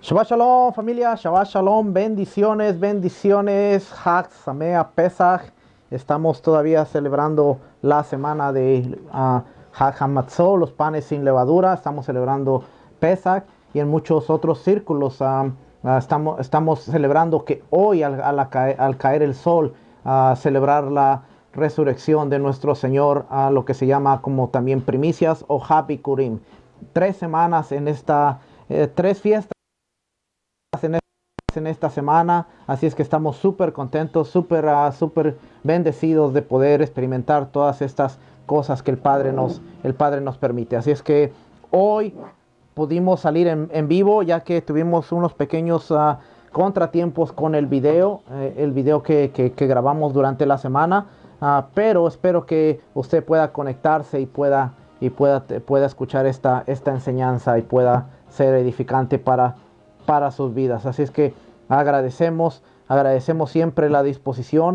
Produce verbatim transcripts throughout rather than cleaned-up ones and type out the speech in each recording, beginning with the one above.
Shabbat Shalom, familia, Shabbat Shalom, bendiciones, bendiciones, Hag Samea Pesach. Estamos todavía celebrando la semana de uh, Hag Hamatzot, los panes sin levadura. Estamos celebrando Pesach y en muchos otros círculos uh, uh, estamos, estamos celebrando que hoy al, al, al caer el sol, uh, celebrar la resurrección de nuestro Señor, uh, lo que se llama como también primicias o Happy Kurim. Tres semanas en esta, eh, tres fiestas en esta, en esta semana, así es que estamos súper contentos, súper uh, súper bendecidos de poder experimentar todas estas cosas que el Padre nos, el Padre nos permite. Así es que hoy pudimos salir en, en vivo, ya que tuvimos unos pequeños uh, contratiempos con el video, eh, el video que, que, que grabamos durante la semana, uh, pero espero que usted pueda conectarse y pueda, y pueda, pueda escuchar esta, esta enseñanza y pueda ser edificante para para sus vidas. Así es que agradecemos, agradecemos siempre la disposición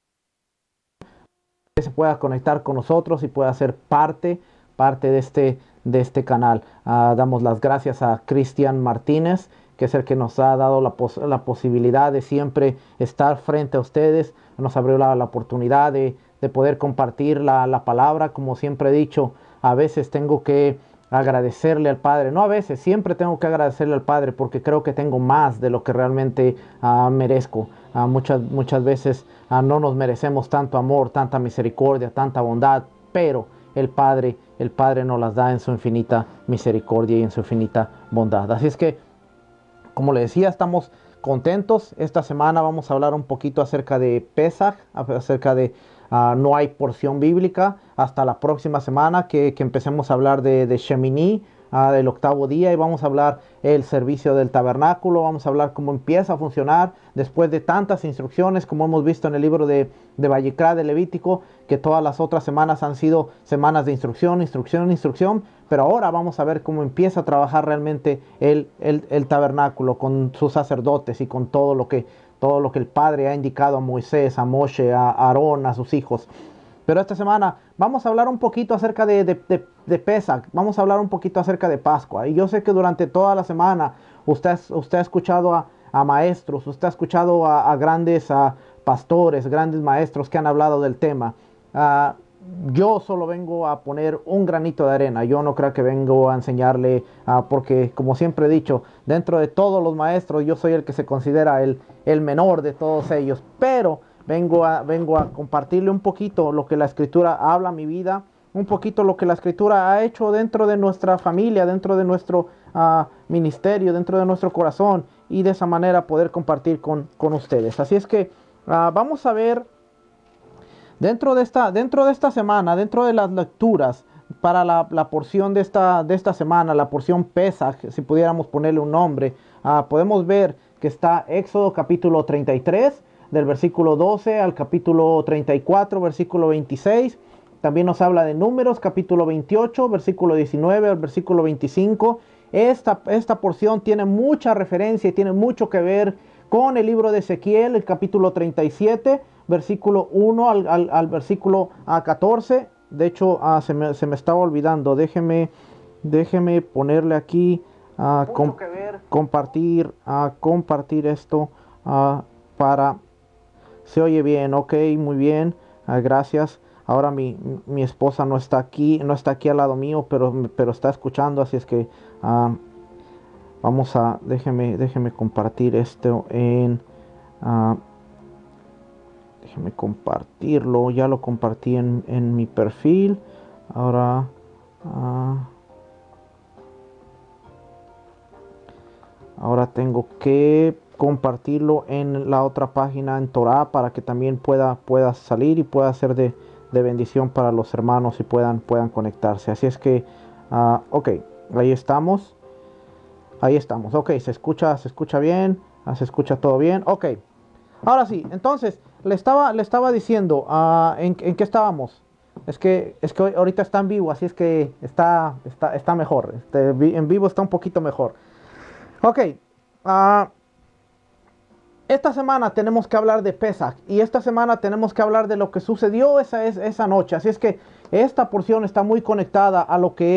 que se pueda conectar con nosotros y pueda ser parte, parte de este, de este canal. Uh, damos las gracias a Cristian Martínez, que es el que nos ha dado la, pos la posibilidad de siempre estar frente a ustedes. Nos abrió la, la oportunidad de, de poder compartir la, la palabra. Como siempre he dicho, a veces tengo que agradecerle al Padre, no a veces, siempre tengo que agradecerle al Padre porque creo que tengo más de lo que realmente uh, merezco. Uh, muchas, muchas veces uh, no nos merecemos tanto amor, tanta misericordia, tanta bondad, pero el Padre, el Padre nos las da en su infinita misericordia y en su infinita bondad. Así es que, como le decía, estamos contentos. Esta semana vamos a hablar un poquito acerca de Pesach, acerca de Uh, no hay porción bíblica hasta la próxima semana que, que empecemos a hablar de, de Shemini, uh, del octavo día, y vamos a hablar el servicio del tabernáculo. Vamos a hablar cómo empieza a funcionar después de tantas instrucciones, como hemos visto en el libro de, de Vayikra, de Levítico, que todas las otras semanas han sido semanas de instrucción, instrucción, instrucción, pero ahora vamos a ver cómo empieza a trabajar realmente el, el, el tabernáculo con sus sacerdotes y con todo lo que todo lo que el Padre ha indicado a Moisés, a Moshe, a Aarón, a sus hijos. Pero esta semana vamos a hablar un poquito acerca de, de, de, de Pesach, vamos a hablar un poquito acerca de Pascua. Y yo sé que durante toda la semana usted, usted ha escuchado a, a maestros, usted ha escuchado a, a grandes a pastores, grandes maestros que han hablado del tema. Uh, Yo solo vengo a poner un granito de arena. Yo no creo que vengo a enseñarle, uh, porque como siempre he dicho, dentro de todos los maestros yo soy el que se considera el, el menor de todos ellos. Pero vengo a, vengo a compartirle un poquito lo que la Escritura habla a mi vida, un poquito lo que la Escritura ha hecho dentro de nuestra familia, dentro de nuestro uh, ministerio, dentro de nuestro corazón, y de esa manera poder compartir con, con ustedes. Así es que uh, vamos a ver Dentro de, esta, dentro de esta semana, dentro de las lecturas para la, la porción de esta, de esta semana, la porción Pesach, si pudiéramos ponerle un nombre, uh, podemos ver que está Éxodo capítulo treinta y tres, del versículo doce al capítulo treinta y cuatro, versículo veintiséis. También nos habla de Números capítulo veintiocho, versículo diecinueve al versículo veinticinco. Esta, esta porción tiene mucha referencia y tiene mucho que ver con el libro de Ezequiel, el capítulo treinta y siete, versículo uno al, al, al versículo uh, catorce. De hecho, uh, se, me, se me estaba olvidando. Déjeme, déjeme ponerle aquí, uh, com compartir, uh, compartir esto uh, para... Se oye bien, ok, muy bien, uh, gracias. Ahora mi, mi esposa no está aquí, no está aquí al lado mío, pero, pero está escuchando, así es que uh, vamos a, déjeme, déjeme compartir esto en... Uh, Déjeme compartirlo. Ya lo compartí en, en mi perfil. Ahora uh, ahora tengo que compartirlo en la otra página, en Torah, para que también pueda, pueda salir y pueda ser de, de bendición para los hermanos y puedan, puedan conectarse. Así es que uh, ok, ahí estamos. Ahí estamos. Ok, se escucha, se escucha bien. Se escucha todo bien. Ok. Ahora sí, entonces, le estaba, le estaba diciendo, uh, ¿en, ¿en qué estábamos? Es que, es que ahorita está en vivo, así es que está, está, está mejor. Este, en vivo está un poquito mejor. Ok. Uh, esta semana tenemos que hablar de Pesach. Y esta semana tenemos que hablar de lo que sucedió esa, esa noche. Así es que esta porción está muy conectada a lo que es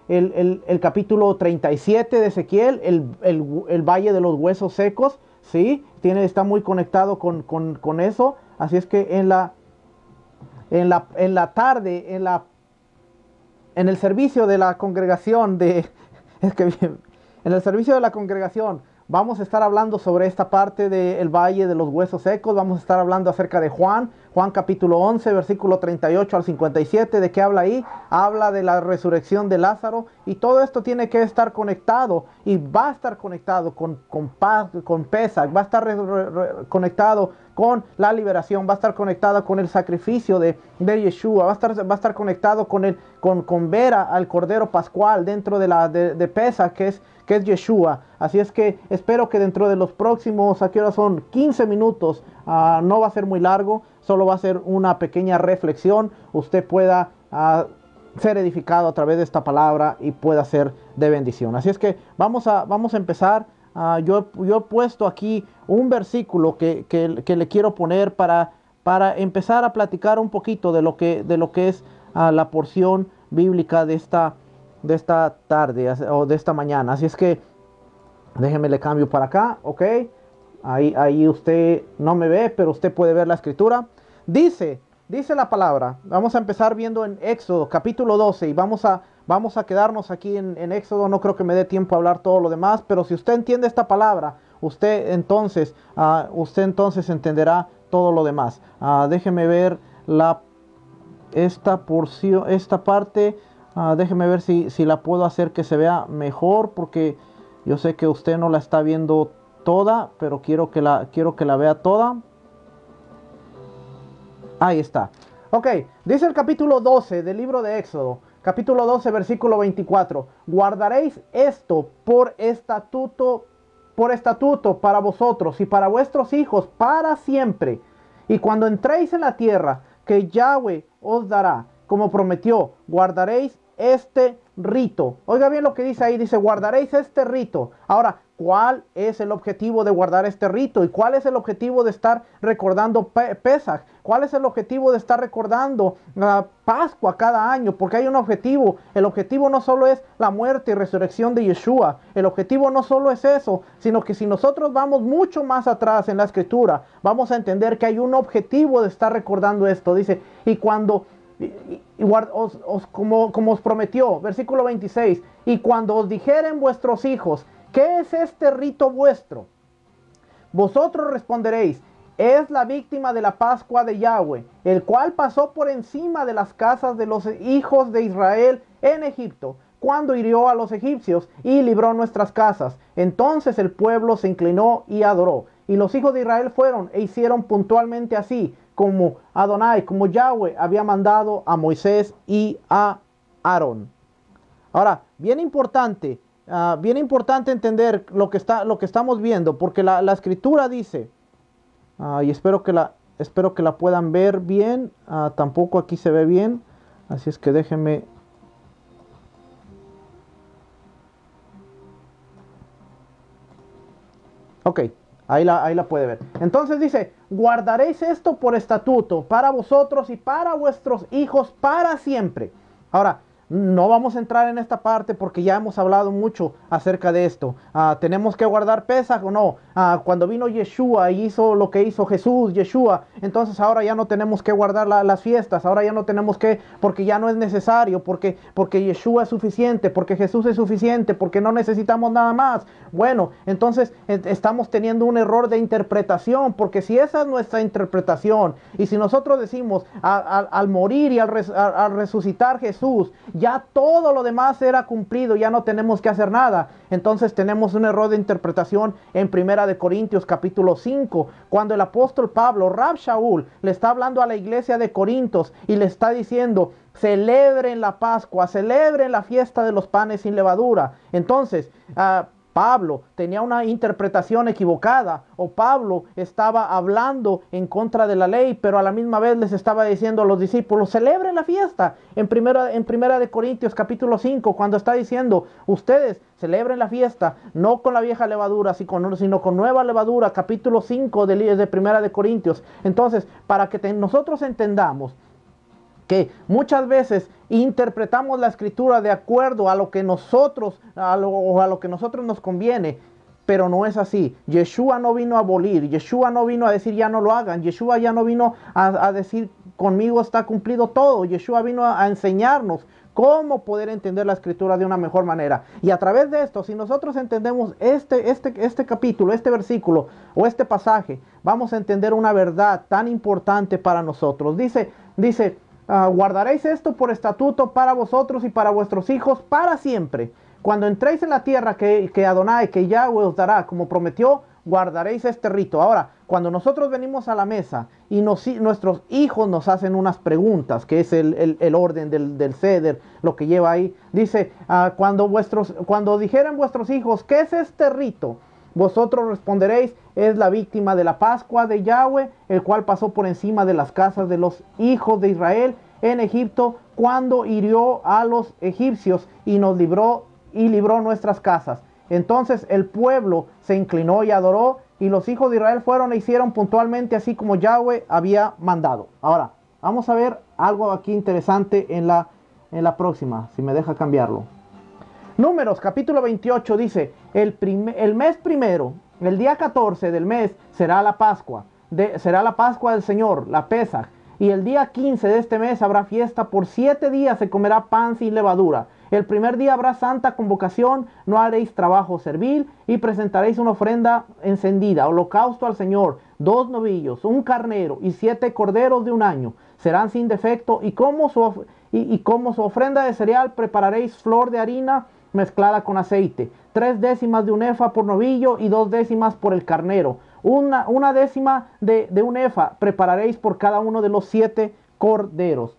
el, el, el capítulo treinta y siete de Ezequiel, el, el, el valle de los huesos secos, ¿sí? Tiene, está muy conectado con, con, con eso. Así es que en la, en la, en la tarde, en, la, en el servicio de la congregación de... Es que en el servicio de la congregación vamos a estar hablando sobre esta parte del valle de los huesos secos. Vamos a estar hablando acerca de Juan, Juan capítulo once, versículo treinta y ocho al cincuenta y siete. ¿De qué habla ahí? Habla de la resurrección de Lázaro, y todo esto tiene que estar conectado, y va a estar conectado con, con, con Pesach, va a estar re, re, re, conectado con la liberación, va a estar conectado con el sacrificio de, de Yeshua, va a estar, va a estar conectado con, el, con, con ver al Cordero Pascual dentro de, la, de, de Pesach, que es, que es Yeshua. Así es que espero que dentro de los próximos, ¿a qué hora son? quince minutos, uh, no va a ser muy largo, solo va a ser una pequeña reflexión, usted pueda uh, ser edificado a través de esta palabra y pueda ser de bendición. Así es que vamos a, vamos a empezar. Uh, yo, yo he puesto aquí un versículo que, que, que le quiero poner para, para empezar a platicar un poquito de lo que, de lo que es uh, la porción bíblica de esta, de esta tarde o de esta mañana. Así es que déjeme le cambio para acá, ok. Ahí, ahí usted no me ve, pero usted puede ver la escritura. Dice, dice la palabra. Vamos a empezar viendo en Éxodo capítulo doce, y vamos a, vamos a quedarnos aquí en, en Éxodo. No creo que me dé tiempo a hablar todo lo demás, pero si usted entiende esta palabra, usted entonces, uh, usted entonces entenderá todo lo demás. Uh, déjeme ver la, esta porción, esta parte. Uh, déjeme ver si, si la puedo hacer que se vea mejor, porque yo sé que usted no la está viendo toda, pero quiero que la, quiero que la vea toda. Ahí está. Ok, dice el capítulo doce del libro de Éxodo, capítulo doce, versículo veinticuatro. Guardaréis esto por estatuto, por estatuto para vosotros y para vuestros hijos para siempre. Y cuando entréis en la tierra que Yahweh os dará, como prometió, guardaréis este rito. Oiga bien lo que dice ahí, dice guardaréis este rito. Ahora, ¿cuál es el objetivo de guardar este rito? ¿Y cuál es el objetivo de estar recordando Pesach? ¿Cuál es el objetivo de estar recordando uh, Pascua cada año? Porque hay un objetivo. El objetivo no solo es la muerte y resurrección de Yeshua. El objetivo no solo es eso, sino que si nosotros vamos mucho más atrás en la escritura, vamos a entender que hay un objetivo de estar recordando esto. Dice, y cuando... Y, y, y guard, os, os, como, como os prometió, versículo veintiséis, y cuando os dijeren vuestros hijos, ¿qué es este rito vuestro? Vosotros responderéis, es la víctima de la Pascua de Yahweh, el cual pasó por encima de las casas de los hijos de Israel en Egipto, cuando hirió a los egipcios y libró nuestras casas. Entonces el pueblo se inclinó y adoró, y los hijos de Israel fueron e hicieron puntualmente así, como Adonai, como Yahweh había mandado a Moisés y a Aarón. Ahora, bien importante, uh, bien importante entender lo que, está, lo que estamos viendo, porque la, la escritura dice, uh, y espero que, la, espero que la puedan ver bien, uh, tampoco aquí se ve bien, así es que déjenme... Ok. Ahí la, ahí la puede ver. Entonces dice, guardaréis esto por estatuto para vosotros y para vuestros hijos para siempre. Ahora, no vamos a entrar en esta parte porque ya hemos hablado mucho acerca de esto. Uh, ¿Tenemos que guardar Pesach o no? Uh, cuando vino Yeshua y hizo lo que hizo Jesús, Yeshua, entonces ahora ya no tenemos que guardar la, las fiestas. Ahora ya no tenemos que, porque ya no es necesario, porque, porque Yeshua es suficiente, porque Jesús es suficiente, porque no necesitamos nada más. Bueno, entonces eh, estamos teniendo un error de interpretación, porque si esa es nuestra interpretación, y si nosotros decimos a, a, al morir y al, res, a, al resucitar Jesús, ya todo lo demás era cumplido, ya no tenemos que hacer nada. Entonces tenemos un error de interpretación en Primera de Corintios capítulo cinco, cuando el apóstol Pablo, Rab Shaul, le está hablando a la iglesia de Corintios y le está diciendo, celebren la Pascua, celebren la fiesta de los panes sin levadura. Entonces, uh, Pablo tenía una interpretación equivocada, o Pablo estaba hablando en contra de la ley, pero a la misma vez les estaba diciendo a los discípulos, celebren la fiesta. En primera, en primera de Corintios capítulo cinco, cuando está diciendo, ustedes celebren la fiesta, no con la vieja levadura, sino con nueva levadura, capítulo cinco de, de primera de Corintios. Entonces, para que te, nosotros entendamos que muchas veces interpretamos la escritura de acuerdo a lo que nosotros, a lo, a lo que nosotros nos conviene, pero no es así. Yeshua no vino a abolir, Yeshua no vino a decir ya no lo hagan, Yeshua ya no vino a, a decir conmigo está cumplido todo. Yeshua vino a, a enseñarnos cómo poder entender la escritura de una mejor manera. Y a través de esto, si nosotros entendemos este, este, este capítulo, este versículo o este pasaje, vamos a entender una verdad tan importante para nosotros. Dice, dice, uh, guardaréis esto por estatuto para vosotros y para vuestros hijos para siempre. Cuando entréis en la tierra que, que Adonai, que Yahweh os dará, como prometió, guardaréis este rito. Ahora, cuando nosotros venimos a la mesa y nos, nuestros hijos nos hacen unas preguntas, que es el, el, el orden del, del ceder, lo que lleva ahí, dice, uh, cuando, vuestros, cuando dijeren vuestros hijos, ¿qué es este rito? Vosotros responderéis, es la víctima de la Pascua de Yahweh, el cual pasó por encima de las casas de los hijos de Israel en Egipto, cuando hirió a los egipcios y nos libró y libró nuestras casas. Entonces el pueblo se inclinó y adoró, y los hijos de Israel fueron e hicieron puntualmente así como Yahweh había mandado. Ahora, vamos a ver algo aquí interesante en la, en la próxima, si me deja cambiarlo. Números capítulo veintiocho dice, el, prime, el mes primero, el día catorce del mes, será la Pascua, de, será la Pascua del Señor, la Pesaj, y el día quince de este mes habrá fiesta, por siete días se comerá pan sin levadura. El primer día habrá santa convocación, no haréis trabajo servil, y presentaréis una ofrenda encendida, holocausto al Señor, dos novillos, un carnero y siete corderos de un año, serán sin defecto, y como su, y, y como su ofrenda de cereal prepararéis flor de harina mezclada con aceite, tres décimas de un efa por novillo y dos décimas por el carnero, una, una décima de, de un efa prepararéis por cada uno de los siete corderos,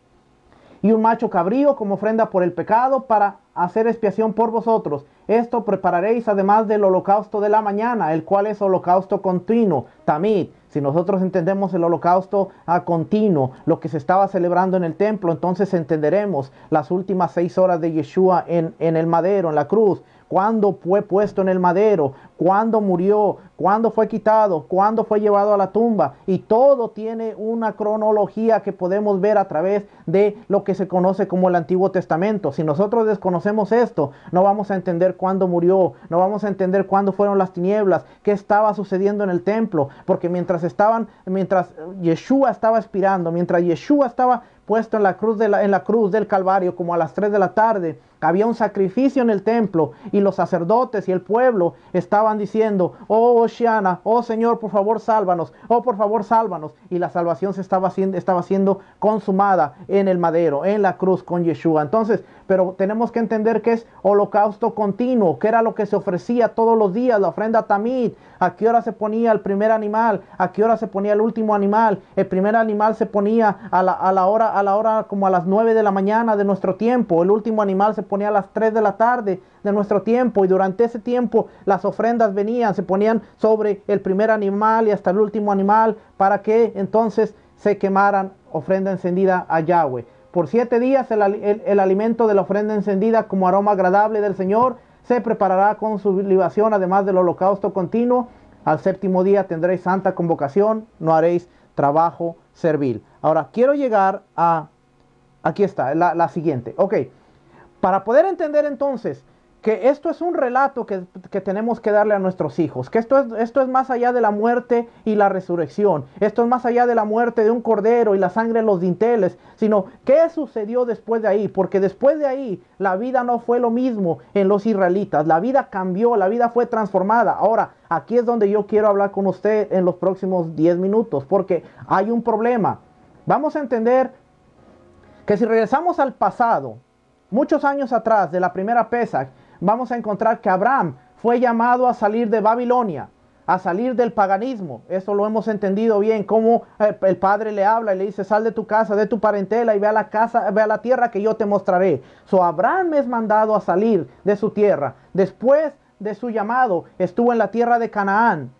y un macho cabrío como ofrenda por el pecado para hacer expiación por vosotros. Esto prepararéis además del holocausto de la mañana, el cual es holocausto continuo, tamid. Si nosotros entendemos el holocausto a continuo, lo que se estaba celebrando en el templo, entonces entenderemos las últimas seis horas de Yeshua en, en el madero, en la cruz. Cuándo fue puesto en el madero, cuándo murió, cuándo fue quitado, cuándo fue llevado a la tumba. Y todo tiene una cronología que podemos ver a través de lo que se conoce como el Antiguo Testamento. Si nosotros desconocemos esto, no vamos a entender cuándo murió, no vamos a entender cuándo fueron las tinieblas, qué estaba sucediendo en el templo. Porque mientras estaban, mientras Yeshua estaba expirando, mientras Yeshua estaba puesto en la cruz, de la, en la cruz del Calvario, como a las tres de la tarde, había un sacrificio en el templo, y los sacerdotes y el pueblo estaban diciendo, oh Oshiana, oh Señor, por favor sálvanos, oh por favor sálvanos, y la salvación se estaba haciendo, estaba siendo consumada en el madero, en la cruz con Yeshua. Entonces, pero tenemos que entender que es holocausto continuo, que era lo que se ofrecía todos los días, la ofrenda tamid. A qué hora se ponía el primer animal, a qué hora se ponía el último animal. El primer animal se ponía a la, a la hora, a la hora como a las nueve de la mañana de nuestro tiempo, el último animal se ponía a las tres de la tarde de nuestro tiempo, y durante ese tiempo las ofrendas venían, se ponían sobre el primer animal y hasta el último animal, para que entonces se quemaran ofrenda encendida a Yahweh. Por siete días el, el, el alimento de la ofrenda encendida como aroma agradable del Señor se preparará con su libación, además del holocausto continuo. Al séptimo día tendréis santa convocación, no haréis trabajo servil. Ahora quiero llegar a, aquí está, la, la siguiente. Ok, para poder entender entonces que esto es un relato que, que tenemos que darle a nuestros hijos, que esto es, esto es más allá de la muerte y la resurrección, esto es más allá de la muerte de un cordero y la sangre de los dinteles, sino qué sucedió después de ahí, porque después de ahí la vida no fue lo mismo en los israelitas, la vida cambió, la vida fue transformada. Ahora, aquí es donde yo quiero hablar con usted en los próximos diez minutos, porque hay un problema. Vamos a entender que si regresamos al pasado, muchos años atrás de la primera Pesaj, vamos a encontrar que Abraham fue llamado a salir de Babilonia, a salir del paganismo. Eso lo hemos entendido bien, cómo eh, el padre le habla y le dice, sal de tu casa, de tu parentela y ve a la casa, ve a la tierra que yo te mostraré. So Abraham es mandado a salir de su tierra. Después de su llamado, estuvo en la tierra de Canaán.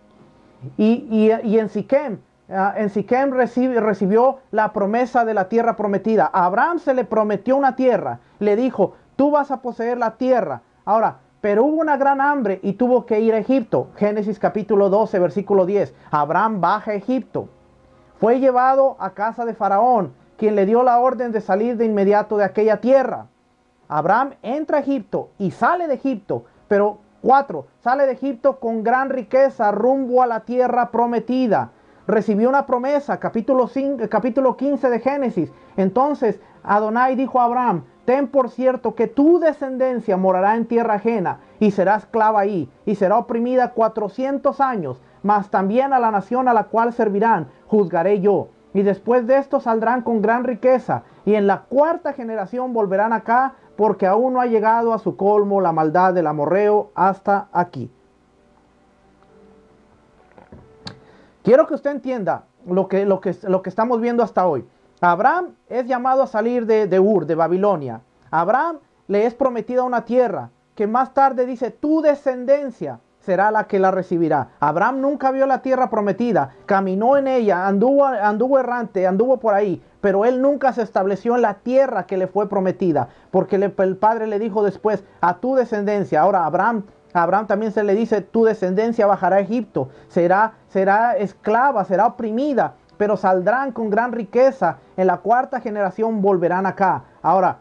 Y, y, y en Siquem, uh, en Siquem recibi, recibió la promesa de la tierra prometida. A Abraham se le prometió una tierra. Le dijo, tú vas a poseer la tierra. Ahora, pero hubo una gran hambre y tuvo que ir a Egipto. Génesis capítulo doce, versículo diez. Abraham baja a Egipto. Fue llevado a casa de Faraón. quien le dio la orden de salir de inmediato de aquella tierra. Abraham entra a Egipto y sale de Egipto, pero cuatro, sale de Egipto con gran riqueza rumbo a la tierra prometida. Recibió una promesa, capítulo, cinco, capítulo quince de Génesis. Entonces Adonai dijo a Abraham: ten por cierto que tu descendencia morará en tierra ajena y será esclava ahí, y será oprimida cuatrocientos años, mas también a la nación a la cual servirán juzgaré yo. Y después de esto saldrán con gran riqueza, y en la cuarta generación volverán acá, porque aún no ha llegado a su colmo la maldad del amorreo hasta aquí. Quiero que usted entienda lo que, lo que, lo que estamos viendo hasta hoy. Abraham es llamado a salir de, de Ur, de Babilonia. Abraham le es prometida una tierra que más tarde dice: tu descendencia será la que la recibirá. Abraham nunca vio la tierra prometida, caminó en ella, anduvo, anduvo errante, anduvo por ahí, pero él nunca se estableció en la tierra que le fue prometida, porque le, el padre le dijo después: a tu descendencia. Ahora Abraham, a Abraham también se le dice: tu descendencia bajará a Egipto, será, será esclava, será oprimida, pero saldrán con gran riqueza, en la cuarta generación volverán acá. Ahora,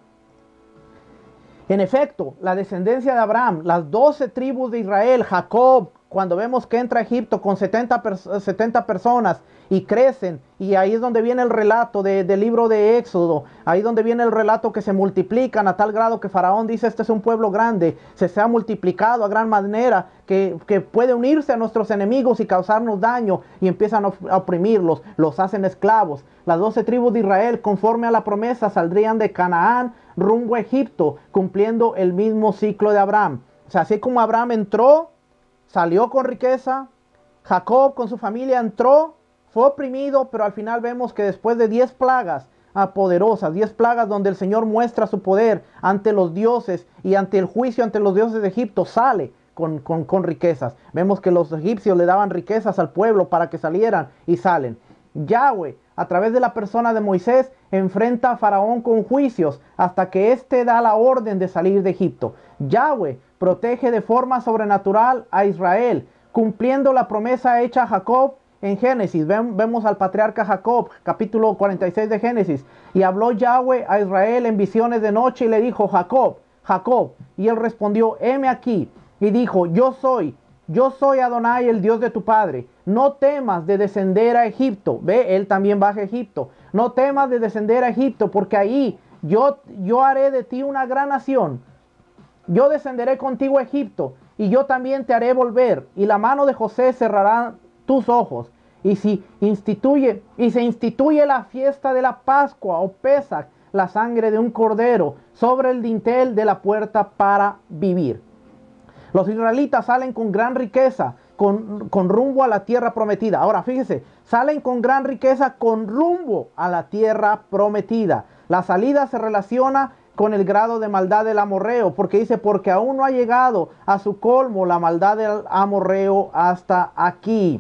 en efecto, la descendencia de Abraham, las doce tribus de Israel, Jacob, cuando vemos que entra a Egipto con setenta, setenta personas y crecen, y ahí es donde viene el relato de, del libro de Éxodo, ahí donde viene el relato que se multiplican a tal grado que Faraón dice: este es un pueblo grande, se, se ha multiplicado a gran manera que, que puede unirse a nuestros enemigos y causarnos daño, y empiezan a oprimirlos, los hacen esclavos. Las doce tribus de Israel, conforme a la promesa, saldrían de Canaán rumbo a Egipto, cumpliendo el mismo ciclo de Abraham. O sea, así como Abraham entró, salió con riqueza, Jacob con su familia entró, fue oprimido, pero al final vemos que después de diez plagas poderosas, diez plagas donde el Señor muestra su poder ante los dioses y ante el juicio ante los dioses de Egipto, sale con, con, con riquezas. Vemos que los egipcios le daban riquezas al pueblo para que salieran, y salen. Yahweh, a través de la persona de Moisés, enfrenta a Faraón con juicios hasta que éste da la orden de salir de Egipto. Yahweh protege de forma sobrenatural a Israel, cumpliendo la promesa hecha a Jacob en Génesis. Vemos al patriarca Jacob, capítulo cuarenta y seis de Génesis. Y habló Yahweh a Israel en visiones de noche y le dijo: Jacob, Jacob. Y él respondió: heme aquí. Y dijo: yo soy. Yo soy Adonai, el Dios de tu padre. No temas de descender a Egipto. Ve, él también baja a Egipto. No temas de descender a Egipto, porque ahí yo, yo haré de ti una gran nación. Yo descenderé contigo a Egipto, y yo también te haré volver, y la mano de José cerrará tus ojos. Y si instituye, y se instituye la fiesta de la Pascua o Pesach, la sangre de un cordero sobre el dintel de la puerta para vivir. Los israelitas salen con gran riqueza, con, con rumbo a la tierra prometida. Ahora fíjese, salen con gran riqueza con rumbo a la tierra prometida. La salida se relaciona con el grado de maldad del amorreo, porque dice: porque aún no ha llegado a su colmo la maldad del amorreo hasta aquí.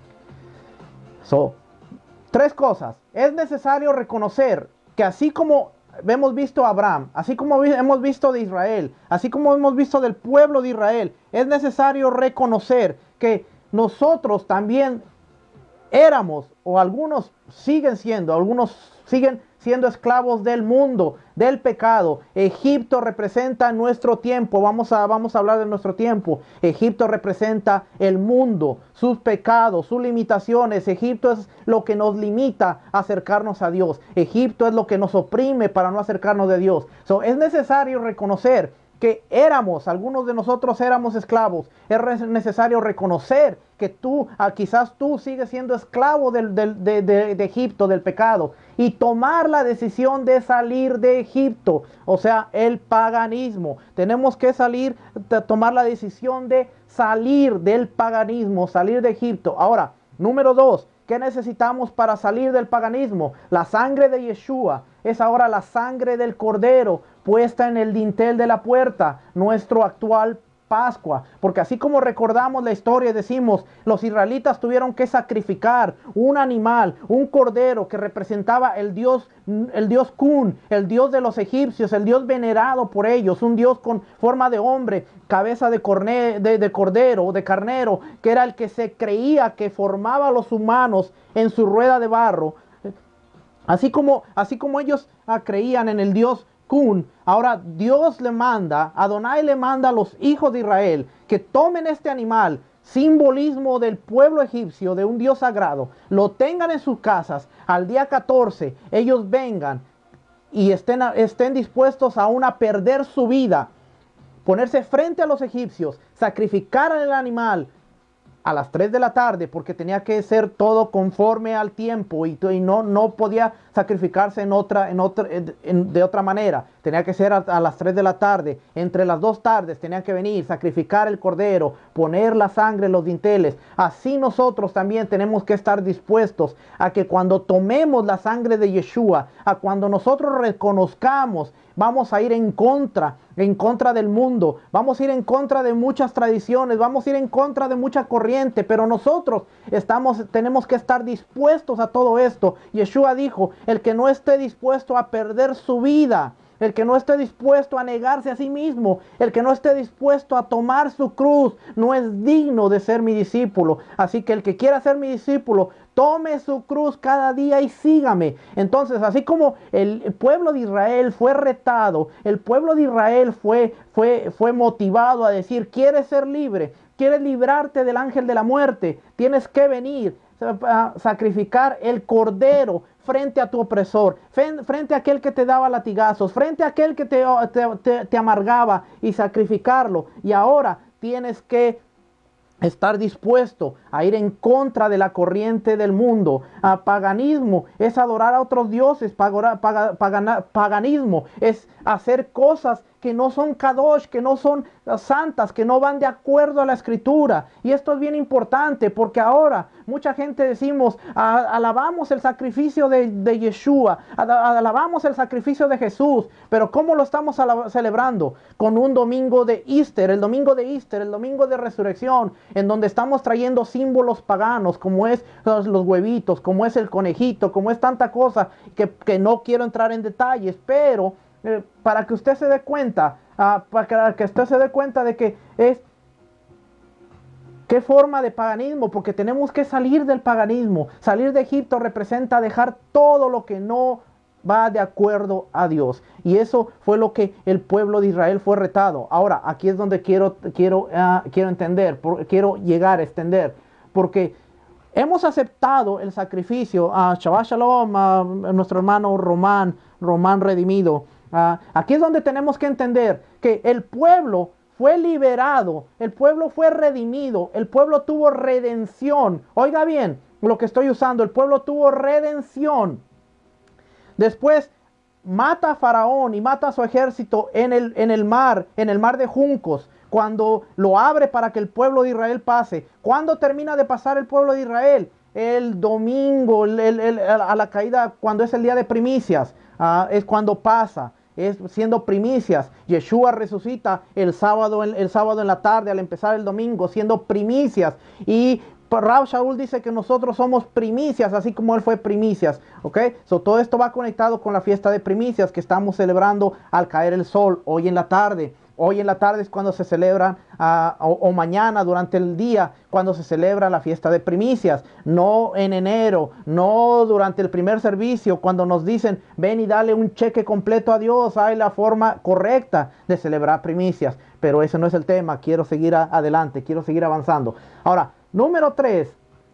So, tres cosas. Es necesario reconocer que así como hemos visto a Abraham, así como hemos visto de Israel, así como hemos visto del pueblo de Israel, es necesario reconocer que nosotros también éramos, o algunos siguen siendo, algunos siguen siendo esclavos del mundo, del pecado. Egipto representa nuestro tiempo. Vamos a, vamos a hablar de nuestro tiempo. Egipto representa el mundo, sus pecados, sus limitaciones. Egipto es lo que nos limita a acercarnos a Dios. Egipto es lo que nos oprime para no acercarnos de Dios. So, es necesario reconocer que éramos, algunos de nosotros éramos esclavos. Es necesario reconocer que tú, ah, quizás tú sigues siendo esclavo del, del, de, de, de Egipto, del pecado, y tomar la decisión de salir de Egipto, o sea, el paganismo. Tenemos que salir, de, tomar la decisión de salir del paganismo, salir de Egipto. Ahora, número dos, ¿qué necesitamos para salir del paganismo? La sangre de Yeshua es ahora la sangre del Cordero puesta en el dintel de la puerta, nuestro actual Pascua. Porque así como recordamos la historia, decimos, los israelitas tuvieron que sacrificar un animal, un cordero que representaba el dios, el dios Kun, el dios de los egipcios, el dios venerado por ellos, un dios con forma de hombre, cabeza de, corne, de, de cordero, de carnero, que era el que se creía que formaba a los humanos en su rueda de barro. Así como, así como ellos ah, creían en el Dios Kun, ahora Dios le manda, Adonai le manda a los hijos de Israel que tomen este animal, simbolismo del pueblo egipcio, de un Dios sagrado, lo tengan en sus casas, al día catorce ellos vengan y estén, estén dispuestos aún a perder su vida, ponerse frente a los egipcios, sacrificar al animal a las tres de la tarde, porque tenía que ser todo conforme al tiempo y, y no, no podía sacrificarse en otra, en otra, en, de otra manera. Tenía que ser a, a las tres de la tarde. Entre las dos tardes tenían que venir, sacrificar el cordero, poner la sangre en los dinteles. Así nosotros también tenemos que estar dispuestos a que cuando tomemos la sangre de Yeshua, a cuando nosotros reconozcamos, vamos a ir en contra, en contra del mundo, vamos a ir en contra de muchas tradiciones, vamos a ir en contra de mucha corriente, pero nosotros estamos, tenemos que estar dispuestos a todo esto. Yeshua dijo, el que no esté dispuesto a perder su vida, el que no esté dispuesto a negarse a sí mismo, el que no esté dispuesto a tomar su cruz, no es digno de ser mi discípulo. Así que el que quiera ser mi discípulo, tome su cruz cada día y sígame. Entonces, así como el pueblo de Israel fue retado, el pueblo de Israel fue, fue, fue motivado a decir, ¿quieres ser libre? ¿Quieres librarte del ángel de la muerte? Tienes que venir a sacrificar el cordero frente a tu opresor, frente a aquel que te daba latigazos, frente a aquel que te, te, te, te amargaba, y sacrificarlo. Y ahora tienes que estar dispuesto a ir en contra de la corriente del mundo. A paganismo es adorar a otros dioses. Pagora, paga, pagana, paganismo es hacer cosas que no son kadosh, que no son santas, que no van de acuerdo a la escritura. Y esto es bien importante, porque ahora mucha gente decimos, alabamos el sacrificio de, de Yeshua, alabamos el sacrificio de Jesús, pero ¿cómo lo estamos celebrando? Con un domingo de Easter, el domingo de Easter, el domingo de resurrección, en donde estamos trayendo símbolos paganos, como es los, los huevitos, como es el conejito, como es tanta cosa, que, que no quiero entrar en detalles, pero eh, para que usted se dé cuenta, uh, para que usted se dé cuenta de que es qué forma de paganismo, porque tenemos que salir del paganismo. Salir de Egipto representa dejar todo lo que no va de acuerdo a Dios, y eso fue lo que el pueblo de Israel fue retado. Ahora, aquí es donde quiero, quiero, uh, quiero entender, por, quiero llegar a extender, porque hemos aceptado el sacrificio. A uh, Shabbat Shalom, a uh, nuestro hermano Román, Román redimido. Uh, aquí es donde tenemos que entender que el pueblo fue liberado, el pueblo fue redimido, el pueblo tuvo redención. Oiga bien lo que estoy usando, el pueblo tuvo redención. Después mata a Faraón y mata a su ejército en el, en el mar, en el mar de juncos, cuando lo abre para que el pueblo de Israel pase. ¿Cuándo termina de pasar el pueblo de Israel? El domingo, el, el, el, a la caída, cuando es el día de primicias, uh, es cuando pasa. Es siendo primicias. Yeshua resucita el sábado, el, el sábado en la tarde, al empezar el domingo, siendo primicias. Y Rab Shaul dice que nosotros somos primicias, así como él fue primicias. ¿Ok? So, todo esto va conectado con la fiesta de primicias que estamos celebrando al caer el sol, hoy en la tarde. Hoy en la tarde es cuando se celebra, uh, o, o mañana durante el día, cuando se celebra la fiesta de primicias. No en enero, no durante el primer servicio, cuando nos dicen, ven y dale un cheque completo a Dios. Hay la forma correcta de celebrar primicias. Pero ese no es el tema. Quiero seguir a, adelante, quiero seguir avanzando. Ahora, número tres.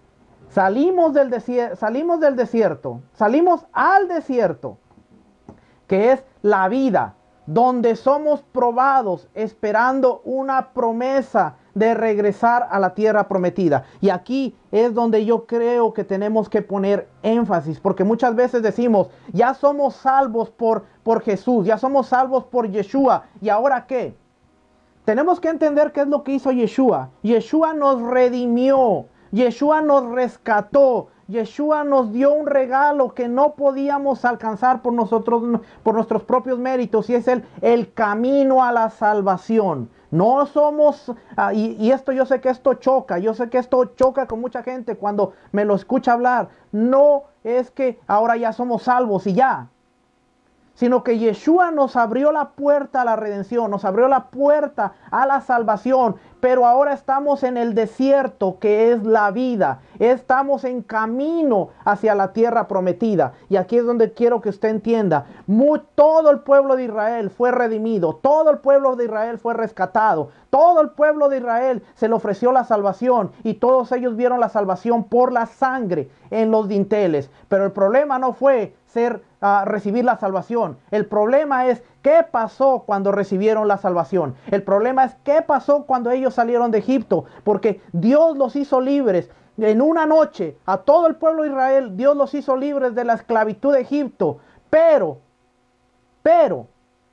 Salimos del, desier- salimos del desierto, salimos al desierto, que es la vida, donde somos probados esperando una promesa de regresar a la tierra prometida. Y aquí es donde yo creo que tenemos que poner énfasis, porque muchas veces decimos, ya somos salvos por, por Jesús, ya somos salvos por Yeshua, ¿y ahora qué? Tenemos que entender qué es lo que hizo Yeshua. Yeshua nos redimió, Yeshua nos rescató, Yeshua nos dio un regalo que no podíamos alcanzar por nosotros, por nuestros propios méritos, y es el, el camino a la salvación. No somos, uh, y, y esto yo sé que esto choca, yo sé que esto choca con mucha gente cuando me lo escucha hablar. No es que ahora ya somos salvos y ya, sino que Yeshua nos abrió la puerta a la redención, nos abrió la puerta a la salvación, pero ahora estamos en el desierto que es la vida, estamos en camino hacia la tierra prometida, y aquí es donde quiero que usted entienda, muy, todo el pueblo de Israel fue redimido, todo el pueblo de Israel fue rescatado, todo el pueblo de Israel se le ofreció la salvación, y todos ellos vieron la salvación por la sangre en los dinteles, pero el problema no fue ser uh, recibir la salvación. El problema es qué pasó cuando recibieron la salvación. El problema es qué pasó cuando ellos salieron de Egipto, porque Dios los hizo libres. En una noche, a todo el pueblo de Israel, Dios los hizo libres de la esclavitud de Egipto, pero, pero,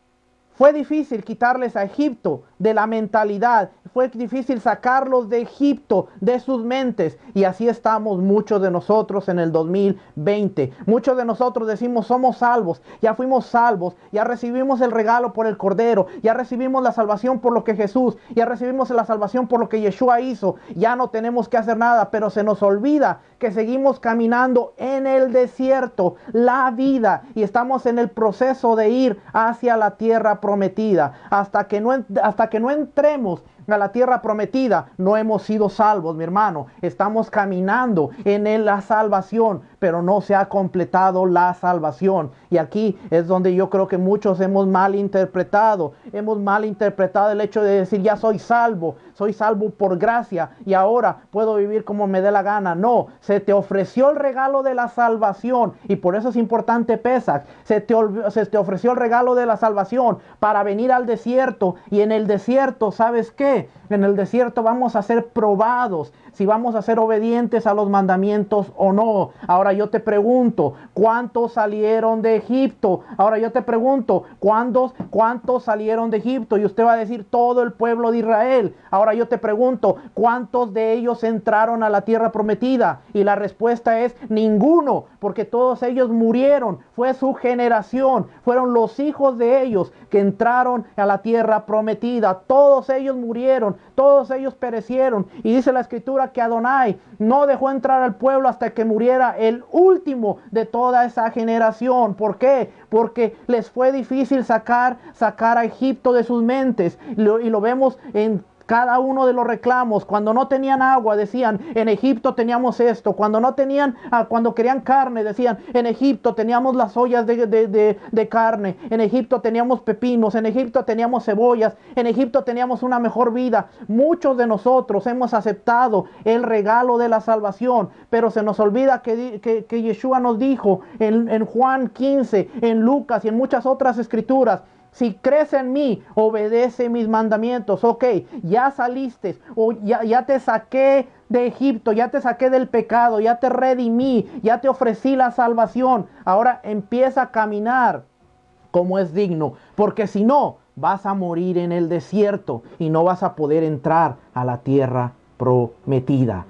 fue difícil quitarles a Egipto de la mentalidad. Fue difícil sacarlos de Egipto, de sus mentes. Y así estamos muchos de nosotros en el dos mil veinte. Muchos de nosotros decimos somos salvos. Ya fuimos salvos. Ya recibimos el regalo por el Cordero. Ya recibimos la salvación por lo que Jesús. Ya recibimos la salvación por lo que Yeshua hizo. Ya no tenemos que hacer nada. Pero se nos olvida que seguimos caminando en el desierto, la vida. Y estamos en el proceso de ir hacia la tierra prometida. Hasta que no, hasta que no entremos a la tierra prometida, no hemos sido salvos, mi hermano. Estamos caminando en la salvación, pero no se ha completado la salvación. Y aquí es donde yo creo que muchos hemos malinterpretado. Hemos malinterpretado el hecho de decir, ya soy salvo, soy salvo por gracia y ahora puedo vivir como me dé la gana. No, se te ofreció el regalo de la salvación, y por eso es importante Pesach. Se te, se te ofreció el regalo de la salvación para venir al desierto, y en el desierto, ¿sabes qué? En el desierto vamos a ser probados si vamos a ser obedientes a los mandamientos o no. Ahora yo te pregunto, ¿cuántos salieron de Egipto? Ahora yo te pregunto, ¿cuántos, cuántos salieron de Egipto? Y usted va a decir, todo el pueblo de Israel. Ahora yo te pregunto, ¿cuántos de ellos entraron a la tierra prometida? Y la respuesta es ninguno, porque todos ellos murieron. Fue su generación, fueron los hijos de ellos que entraron a la tierra prometida. Todos ellos murieron, todos ellos perecieron. Y dice la escritura que Adonai no dejó entrar al pueblo hasta que muriera el último de toda esa generación. ¿Por qué? Porque les fue difícil sacar, sacar a Egipto de sus mentes. Y lo, y lo vemos en cada uno de los reclamos. Cuando no tenían agua, decían, en Egipto teníamos esto. Cuando no tenían, ah, cuando querían carne, decían, en Egipto teníamos las ollas de, de, de, de carne. En Egipto teníamos pepinos. En Egipto teníamos cebollas. En Egipto teníamos una mejor vida. Muchos de nosotros hemos aceptado el regalo de la salvación, pero se nos olvida que, que, que Yeshua nos dijo en, en Juan quince, en Lucas y en muchas otras escrituras, si crees en mí, obedece mis mandamientos. Ok, ya saliste, o ya, ya te saqué de Egipto, ya te saqué del pecado, ya te redimí, ya te ofrecí la salvación. Ahora empieza a caminar como es digno, porque si no, vas a morir en el desierto y no vas a poder entrar a la tierra prometida.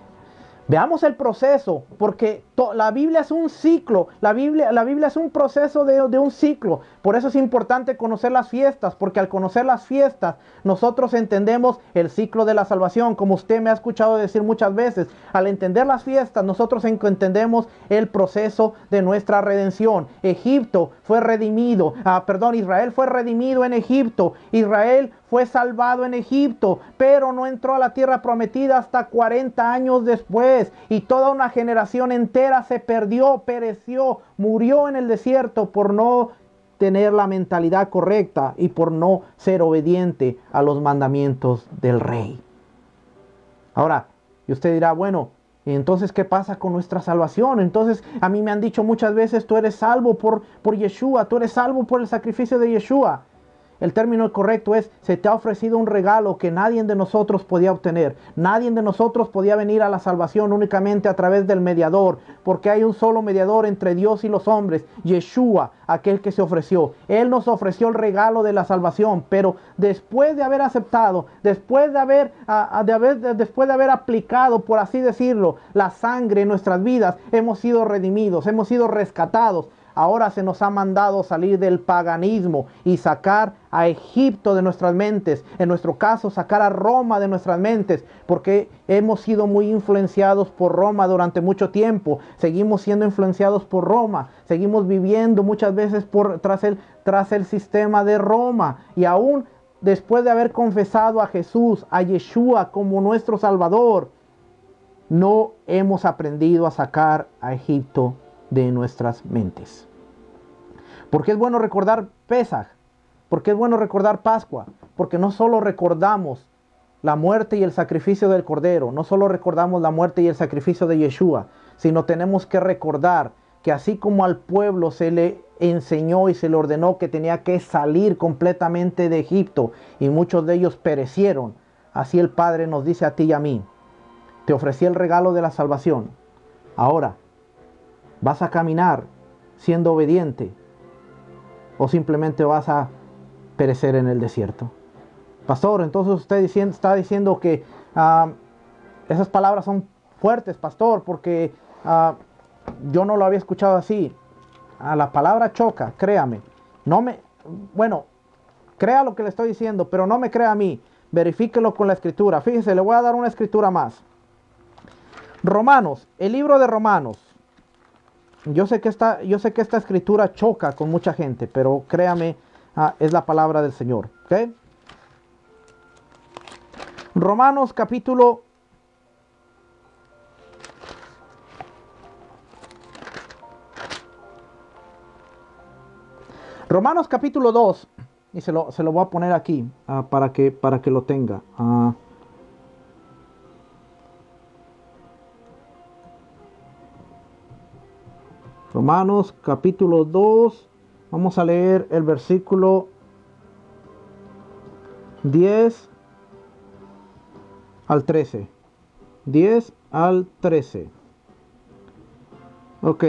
Veamos el proceso, porque la Biblia es un ciclo, la Biblia, la Biblia es un proceso de, de un ciclo. Por eso es importante conocer las fiestas, porque al conocer las fiestas nosotros entendemos el ciclo de la salvación, como usted me ha escuchado decir muchas veces. Al entender las fiestas nosotros entendemos el proceso de nuestra redención. Egipto fue redimido, ah, perdón, Israel fue redimido en Egipto, Israel fue salvado en Egipto, pero no entró a la tierra prometida hasta cuarenta años después, y toda una generación entera se perdió, pereció, murió en el desierto por no tener la mentalidad correcta y por no ser obediente a los mandamientos del Rey. Ahora, y usted dirá, bueno, ¿y entonces qué pasa con nuestra salvación? Entonces a mí me han dicho muchas veces, tú eres salvo por, por Yeshua, tú eres salvo por el sacrificio de Yeshua. El término correcto es, se te ha ofrecido un regalo que nadie de nosotros podía obtener. Nadie de nosotros podía venir a la salvación únicamente a través del mediador, porque hay un solo mediador entre Dios y los hombres, Yeshua, aquel que se ofreció. Él nos ofreció el regalo de la salvación, pero después de haber aceptado, después de haber, uh, de haber, de, después de haber aplicado, por así decirlo, la sangre en nuestras vidas, hemos sido redimidos, hemos sido rescatados. Ahora se nos ha mandado salir del paganismo y sacar a Egipto de nuestras mentes. En nuestro caso, sacar a Roma de nuestras mentes, porque hemos sido muy influenciados por Roma durante mucho tiempo. Seguimos siendo influenciados por Roma. Seguimos viviendo muchas veces por, tras, el, tras el sistema de Roma. Y aún después de haber confesado a Jesús, a Yeshua como nuestro Salvador, no hemos aprendido a sacar a Egipto de nuestras mentes. Porque es bueno recordar Pesaj, porque es bueno recordar Pascua, porque no solo recordamos la muerte y el sacrificio del Cordero, no solo recordamos la muerte y el sacrificio de Yeshua, sino tenemos que recordar que así como al pueblo se le enseñó y se le ordenó que tenía que salir completamente de Egipto y muchos de ellos perecieron, así el Padre nos dice a ti y a mí: te ofrecí el regalo de la salvación. Ahora, ¿vas a caminar siendo obediente o simplemente vas a perecer en el desierto? Pastor, entonces usted diciendo, está diciendo que uh, esas palabras son fuertes, pastor, porque uh, yo no lo había escuchado así. Uh, la palabra choca, créame. No me, bueno, crea lo que le estoy diciendo, pero no me crea a mí. Verifíquelo con la escritura. Fíjese, le voy a dar una escritura más. Romanos, el libro de Romanos. Yo sé que esta, yo sé que esta escritura choca con mucha gente, pero créame, ah, es la palabra del Señor. ¿Okay? Romanos capítulo Romanos capítulo dos, y se lo, se lo voy a poner aquí ah, para, que, para que lo tenga. Ah, Romanos capítulo dos, vamos a leer el versículo diez al trece. diez al trece. Ok.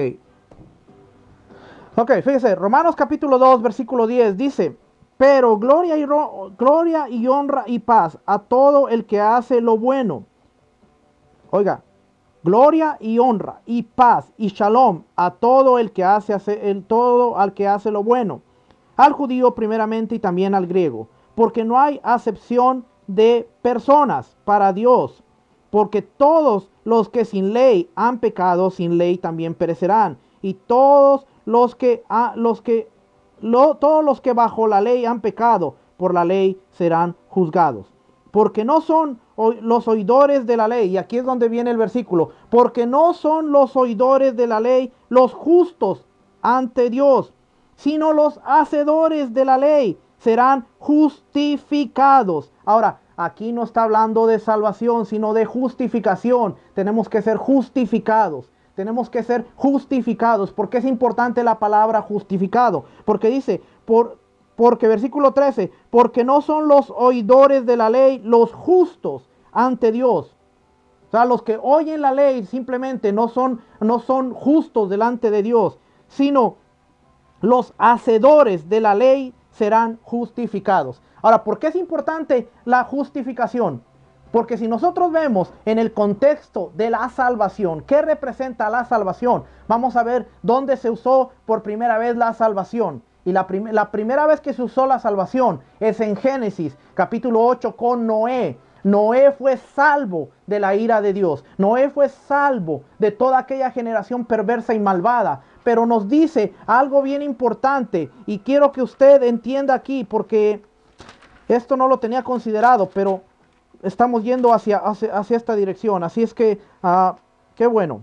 Ok, fíjese, Romanos capítulo dos, versículo diez dice: pero gloria y, gloria y honra y paz a todo el que hace lo bueno. Oiga. Gloria y honra y paz y shalom a todo el que hace, hace el todo al que hace lo bueno, al judío primeramente y también al griego, porque no hay acepción de personas para Dios, porque todos los que sin ley han pecado, sin ley también perecerán, y todos los que ah, los que lo, todos los que bajo la ley han pecado, por la ley serán juzgados. Porque no son los oidores de la ley, y aquí es donde viene el versículo, porque no son los oidores de la ley los justos ante Dios, sino los hacedores de la ley serán justificados. Ahora, aquí no está hablando de salvación, sino de justificación. Tenemos que ser justificados. Tenemos que ser justificados. ¿Por qué es importante la palabra justificado? Porque dice, por... Porque versículo trece, porque no son los oidores de la ley los justos ante Dios. O sea, los que oyen la ley simplemente no son, no son justos delante de Dios, sino los hacedores de la ley serán justificados. Ahora, ¿por qué es importante la justificación? Porque si nosotros vemos en el contexto de la salvación, ¿qué representa la salvación? Vamos a ver dónde se usó por primera vez la salvación. Y la, prim la primera vez que se usó la salvación es en Génesis capítulo ocho con Noé. Noé fue salvo de la ira de Dios. Noé fue salvo de toda aquella generación perversa y malvada. Pero nos dice algo bien importante y quiero que usted entienda aquí, porque esto no lo tenía considerado, pero estamos yendo hacia, hacia, hacia esta dirección. Así es que, uh, qué bueno.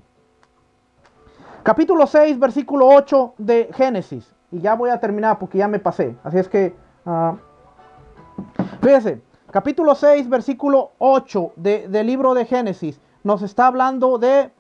Capítulo seis, versículo ocho de Génesis. Y ya voy a terminar porque ya me pasé. Así es que, uh, fíjese, capítulo seis, versículo ocho de, del libro de Génesis. Nos está hablando de...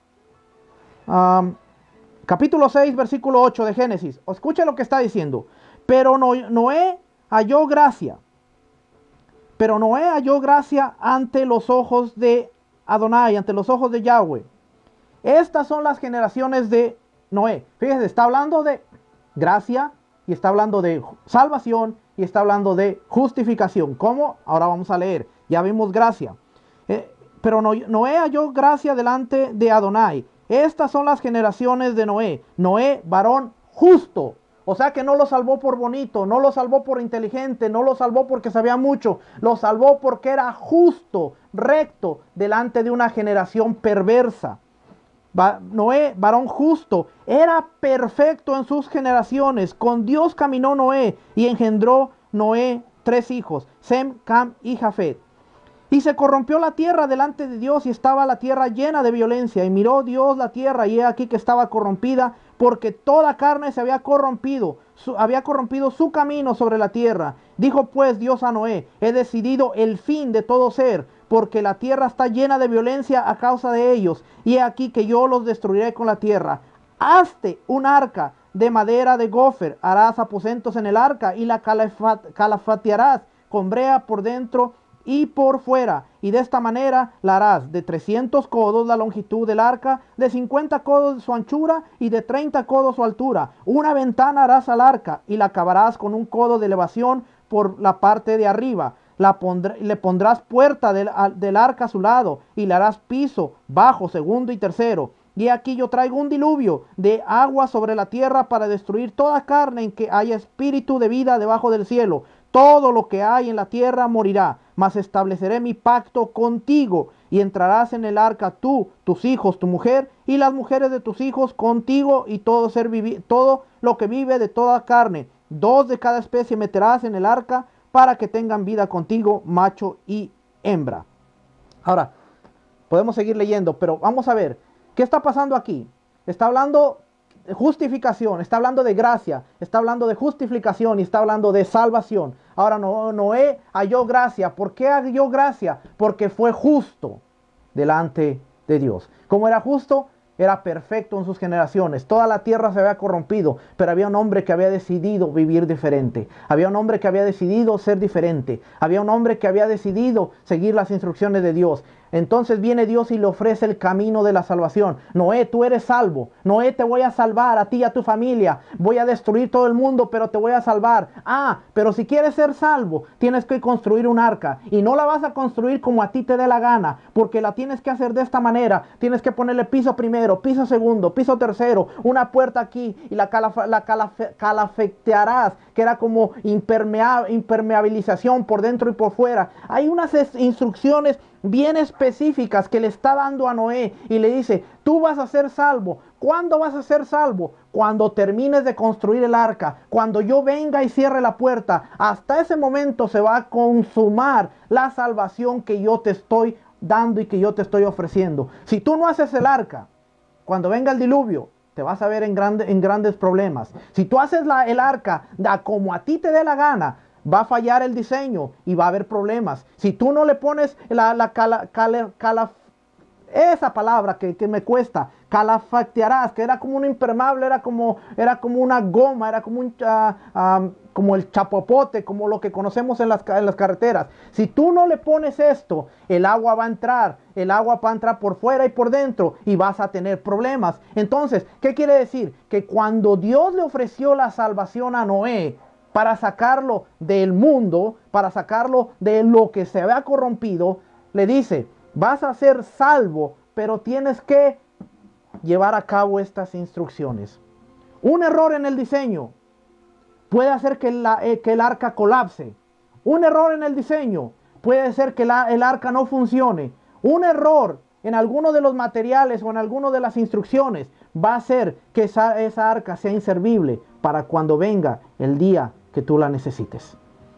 Um, capítulo seis, versículo ocho de Génesis. Escuche lo que está diciendo. Pero Noé halló gracia. Pero Noé halló gracia ante los ojos de Adonai, ante los ojos de Yahweh. Estas son las generaciones de Noé. Fíjese, está hablando de gracia y está hablando de salvación y está hablando de justificación. ¿Cómo? Ahora vamos a leer. Ya vimos gracia. Eh, pero Noé halló gracia delante de Adonai. Estas son las generaciones de Noé. Noé, varón justo. O sea que no lo salvó por bonito, no lo salvó por inteligente, no lo salvó porque sabía mucho, lo salvó porque era justo, recto, delante de una generación perversa. Noé, varón justo, era perfecto en sus generaciones. Con Dios caminó Noé y engendró Noé tres hijos, Sem, Cam y Jafet. Y se corrompió la tierra delante de Dios y estaba la tierra llena de violencia. Y miró Dios la tierra y he aquí que estaba corrompida, porque toda carne se había corrompido, su, había corrompido su camino sobre la tierra. Dijo pues Dios a Noé, he decidido el fin de todo ser, porque la tierra está llena de violencia a causa de ellos. Y he aquí que yo los destruiré con la tierra. Hazte un arca de madera de gofer, harás aposentos en el arca y la calafat, calafatearás con brea por dentro y por fuera, y de esta manera la harás de trescientos codos la longitud del arca, de cincuenta codos su anchura y de treinta codos su altura. Una ventana harás al arca y la acabarás con un codo de elevación por la parte de arriba. La pondré, le pondrás puerta del, del arca a su lado y le harás piso, bajo, segundo y tercero. Y aquí yo traigo un diluvio de agua sobre la tierra para destruir toda carne en que haya espíritu de vida debajo del cielo. Todo lo que hay en la tierra morirá, mas estableceré mi pacto contigo, y entrarás en el arca tú, tus hijos, tu mujer, y las mujeres de tus hijos contigo, y todo, ser vivi todo lo que vive de toda carne. Dos de cada especie meterás en el arca, para que tengan vida contigo, macho y hembra. Ahora, podemos seguir leyendo, pero vamos a ver, ¿qué está pasando aquí? Está hablando justificación, está hablando de gracia, está hablando de justificación y está hablando de salvación. Ahora no, Noé halló gracia. ¿Por qué halló gracia? Porque fue justo delante de Dios. ¿Cómo era justo? Era perfecto en sus generaciones. Toda la tierra se había corrompido, pero había un hombre que había decidido vivir diferente. Había un hombre que había decidido ser diferente. Había un hombre que había decidido seguir las instrucciones de Dios. Entonces viene Dios y le ofrece el camino de la salvación. Noé, tú eres salvo. Noé, te voy a salvar a ti y a tu familia. Voy a destruir todo el mundo, pero te voy a salvar. Ah, pero si quieres ser salvo, tienes que construir un arca. Y no la vas a construir como a ti te dé la gana, porque la tienes que hacer de esta manera. Tienes que ponerle piso primero, piso segundo, piso tercero, una puerta aquí y la, calaf la calaf calafetearás, que era como impermea impermeabilización por dentro y por fuera. Hay unas instrucciones bien específicas que le está dando a Noé y le dice, tú vas a ser salvo. ¿Cuándo vas a ser salvo? Cuando termines de construir el arca, cuando yo venga y cierre la puerta. Hasta ese momento se va a consumar la salvación que yo te estoy dando y que yo te estoy ofreciendo. Si tú no haces el arca, cuando venga el diluvio, te vas a ver en, grande, en grandes problemas. Si tú haces la, el arca da como a ti te dé la gana, va a fallar el diseño y va a haber problemas. Si tú no le pones la, la cala, cala, cala, esa palabra que, que me cuesta, calafetearás, que era como un impermeable, era como, era como una goma, era como, un, uh, um, como el chapopote, como lo que conocemos en las, en las carreteras. Si tú no le pones esto, el agua va a entrar, el agua va a entrar por fuera y por dentro y vas a tener problemas. Entonces, ¿qué quiere decir? Que cuando Dios le ofreció la salvación a Noé, para sacarlo del mundo, para sacarlo de lo que se había corrompido, le dice, vas a ser salvo, pero tienes que llevar a cabo estas instrucciones. Un error en el diseño puede hacer que, la, eh, que el arca colapse. Un error en el diseño puede hacer que la, el arca no funcione. Un error en alguno de los materiales o en alguno de las instrucciones va a hacer que esa, esa arca sea inservible para cuando venga el día que tú la necesites.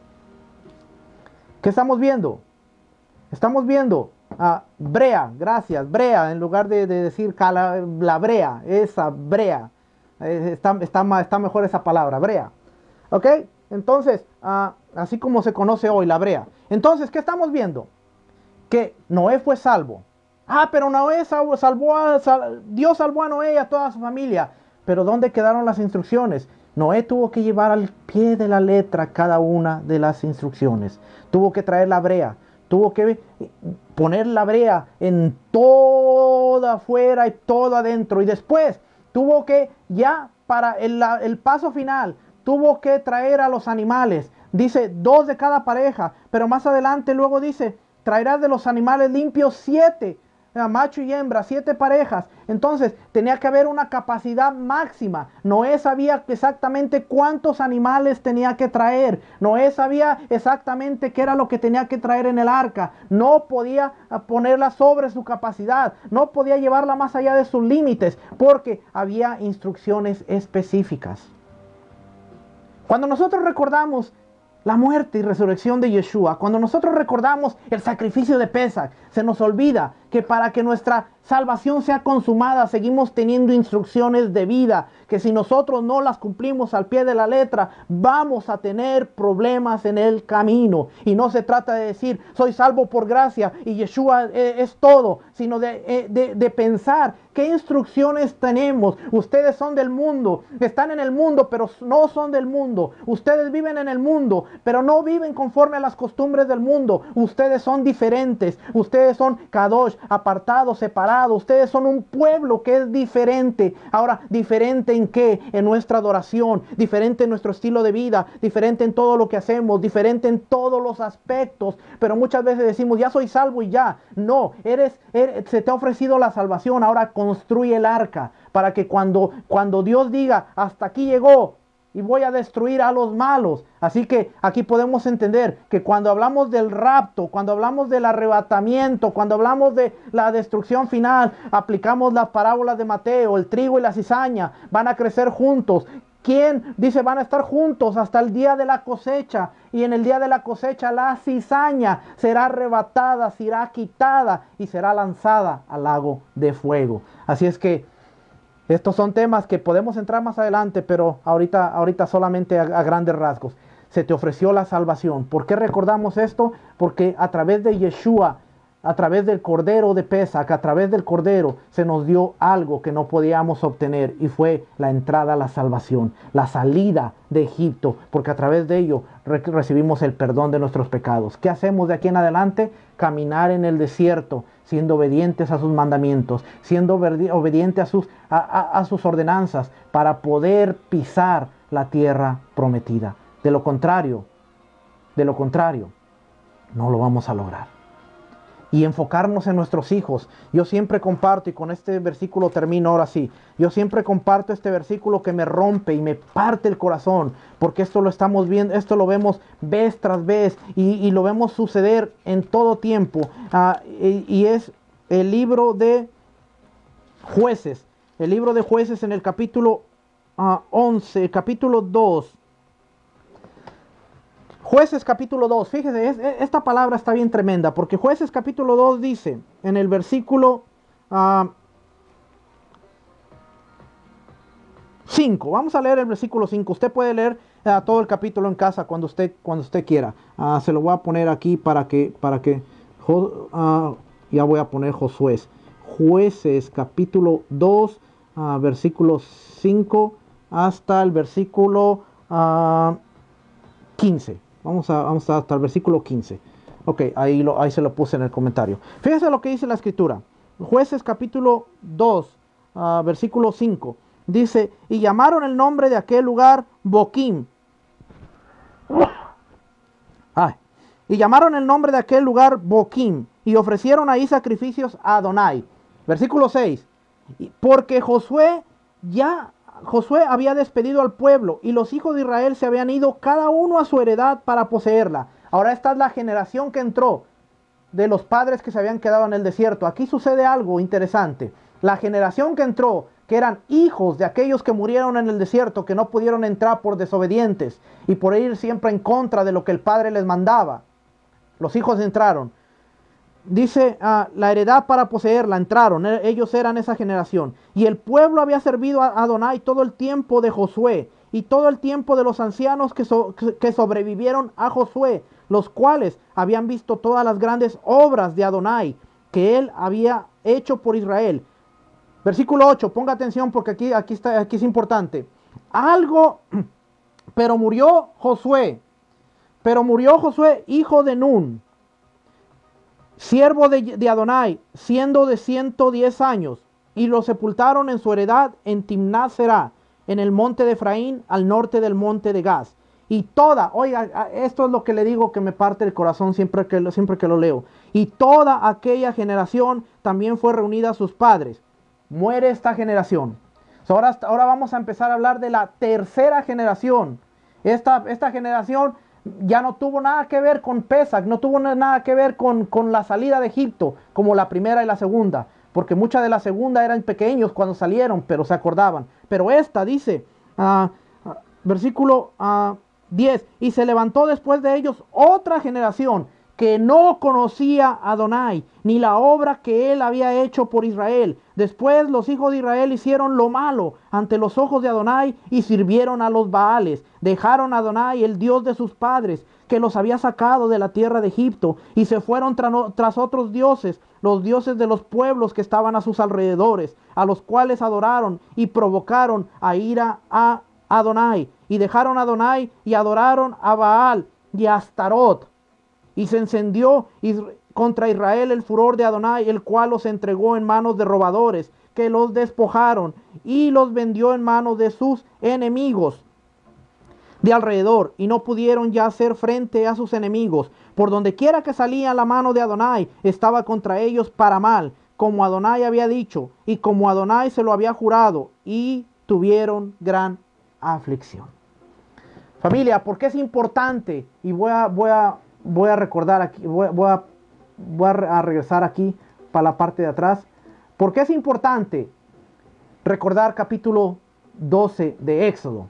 ¿Qué estamos viendo? Estamos viendo a uh, brea, gracias, brea, en lugar de, de decir cala, la brea, esa brea, eh, está, está, está mejor esa palabra, brea. ¿Ok? Entonces, uh, así como se conoce hoy, la brea. Entonces, ¿qué estamos viendo? Que Noé fue salvo. Ah, pero Noé salvó, salvó a, sal, Dios salvó a Noé y a toda su familia. Pero ¿dónde quedaron las instrucciones? Noé tuvo que llevar al pie de la letra cada una de las instrucciones. Tuvo que traer la brea. Tuvo que poner la brea en toda afuera y todo adentro. Y después tuvo que, ya para el, el paso final, tuvo que traer a los animales. Dice, dos de cada pareja. Pero más adelante luego dice, traerás de los animales limpios siete. eh, macho y hembra, siete parejas. Entonces tenía que haber una capacidad máxima. Noé sabía exactamente cuántos animales tenía que traer. Noé sabía exactamente qué era lo que tenía que traer en el arca. No podía ponerla sobre su capacidad. No podía llevarla más allá de sus límites, porque había instrucciones específicas. Cuando nosotros recordamos la muerte y resurrección de Yeshua, cuando nosotros recordamos el sacrificio de Pesach, se nos olvida que para que nuestra salvación sea consumada, seguimos teniendo instrucciones de vida, que si nosotros no las cumplimos al pie de la letra, vamos a tener problemas en el camino. Y no se trata de decir, soy salvo por gracia y Yeshua eh, es todo, sino de, eh, de, de pensar qué instrucciones tenemos. Ustedes son del mundo, están en el mundo, pero no son del mundo. Ustedes viven en el mundo, pero no viven conforme a las costumbres del mundo. Ustedes son diferentes, ustedes son kadosh, apartados, separados. Ustedes son un pueblo que es diferente. Ahora, ¿diferente en qué? En nuestra adoración, diferente en nuestro estilo de vida, diferente en todo lo que hacemos, diferente en todos los aspectos. Pero muchas veces decimos, ya soy salvo y ya. No, eres, eres se te ha ofrecido la salvación. Ahora construye el arca para que cuando, cuando Dios diga, hasta aquí llegó y voy a destruir a los malos. Así que aquí podemos entender que cuando hablamos del rapto, cuando hablamos del arrebatamiento, cuando hablamos de la destrucción final, aplicamos las parábolas de Mateo. El trigo y la cizaña van a crecer juntos. ¿Quién? Dice, van a estar juntos hasta el día de la cosecha. Y en el día de la cosecha la cizaña será arrebatada, será quitada y será lanzada al lago de fuego. Así es que estos son temas que podemos entrar más adelante, pero ahorita, ahorita solamente a, a grandes rasgos. Se te ofreció la salvación. ¿Por qué recordamos esto? Porque a través de Yeshua, a través del Cordero de Pesach, a través del Cordero, se nos dio algo que no podíamos obtener, y fue la entrada a la salvación, la salida de Egipto, porque a través de ello re- recibimos el perdón de nuestros pecados. ¿Qué hacemos de aquí en adelante? Caminar en el desierto, siendo obedientes a sus mandamientos, siendo obedientes a sus, a, a, a sus ordenanzas, para poder pisar la tierra prometida. De lo contrario, de lo contrario, no lo vamos a lograr. Y enfocarnos en nuestros hijos. Yo siempre comparto, y con este versículo termino ahora sí, yo siempre comparto este versículo que me rompe y me parte el corazón, porque esto lo estamos viendo, esto lo vemos vez tras vez, y, y lo vemos suceder en todo tiempo. Uh, y, y es el libro de Jueces, el libro de Jueces en el capítulo uh, once, el capítulo dos. Jueces capítulo dos, fíjese, es, esta palabra está bien tremenda, porque Jueces capítulo dos dice, en el versículo uh, cinco, vamos a leer el versículo cinco, usted puede leer uh, todo el capítulo en casa cuando usted, cuando usted quiera, uh, se lo voy a poner aquí para que, para que uh, ya voy a poner Josué, Jueces capítulo dos, uh, versículo cinco hasta el versículo uh, quince. Vamos a, vamos a hasta el versículo quince. Ok, ahí, lo, ahí se lo puse en el comentario. Fíjense lo que dice la escritura. Jueces capítulo dos, uh, versículo cinco. Dice, y llamaron el nombre de aquel lugar Boquim. Ay. Y llamaron el nombre de aquel lugar Boquim. Y ofrecieron ahí sacrificios a Adonai. Versículo seis. Porque Josué ya... Josué había despedido al pueblo y los hijos de Israel se habían ido cada uno a su heredad para poseerla. Ahora esta es la generación que entró de los padres que se habían quedado en el desierto. Aquí sucede algo interesante. La generación que entró, que eran hijos de aquellos que murieron en el desierto, que no pudieron entrar por desobedientes y por ir siempre en contra de lo que el padre les mandaba. Los hijos entraron. Dice, uh, la heredad para poseerla, entraron, ellos eran esa generación. Y el pueblo había servido a Adonai todo el tiempo de Josué y todo el tiempo de los ancianos que, so, que sobrevivieron a Josué, los cuales habían visto todas las grandes obras de Adonai que él había hecho por Israel. Versículo ocho, ponga atención porque aquí, aquí, está, aquí es importante. Algo, pero murió Josué, pero murió Josué, hijo de Nun, siervo de, de Adonai, siendo de ciento diez años, y lo sepultaron en su heredad en Timnat Será, en el monte de Efraín, al norte del monte de Gaz. y toda, oiga, esto es lo que le digo que me parte el corazón siempre que, lo, siempre que lo leo. Y toda aquella generación también fue reunida a sus padres. Muere esta generación. So, ahora, ahora vamos a empezar a hablar de la tercera generación. Esta, esta generación ya no tuvo nada que ver con Pesach, no tuvo nada que ver con, con la salida de Egipto, como la primera y la segunda. Porque muchas de la segunda eran pequeños cuando salieron, pero se acordaban. Pero esta dice, uh, uh, versículo uh, diez, y se levantó después de ellos otra generación que no conocía a Adonai, ni la obra que él había hecho por Israel. Después los hijos de Israel hicieron lo malo ante los ojos de Adonai y sirvieron a los Baales. Dejaron a Adonai, el Dios de sus padres, que los había sacado de la tierra de Egipto, y se fueron tra- tras otros dioses, los dioses de los pueblos que estaban a sus alrededores, a los cuales adoraron y provocaron a ira a Adonai. Y dejaron a Adonai y adoraron a Baal y a Astarot. Y se encendió contra Israel el furor de Adonai, el cual los entregó en manos de robadores, que los despojaron y los vendió en manos de sus enemigos de alrededor, y no pudieron ya hacer frente a sus enemigos. Por donde quiera que salía la mano de Adonai, estaba contra ellos para mal, como Adonai había dicho, y como Adonai se lo había jurado, y tuvieron gran aflicción. Familia, ¿por qué es importante? Y voy a, voy a, voy a recordar aquí, voy, voy, a, voy a regresar aquí para la parte de atrás. ¿Por qué es importante recordar capítulo doce de Éxodo?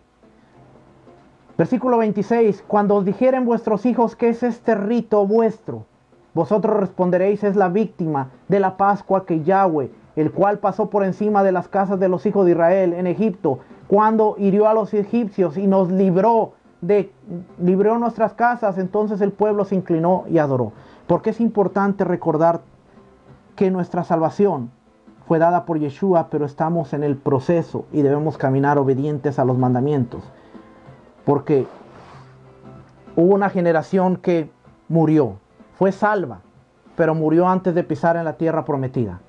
Versículo veintiséis, cuando os dijeren vuestros hijos, ¿qué es este rito vuestro? Vosotros responderéis, es la víctima de la Pascua que Yahweh, el cual pasó por encima de las casas de los hijos de Israel en Egipto, cuando hirió a los egipcios y nos libró de, libró nuestras casas. Entonces el pueblo se inclinó y adoró. Porque es importante recordar que nuestra salvación fue dada por Yeshua, pero estamos en el proceso y debemos caminar obedientes a los mandamientos. Porque hubo una generación que murió, fue salva, pero murió antes de pisar en la tierra prometida.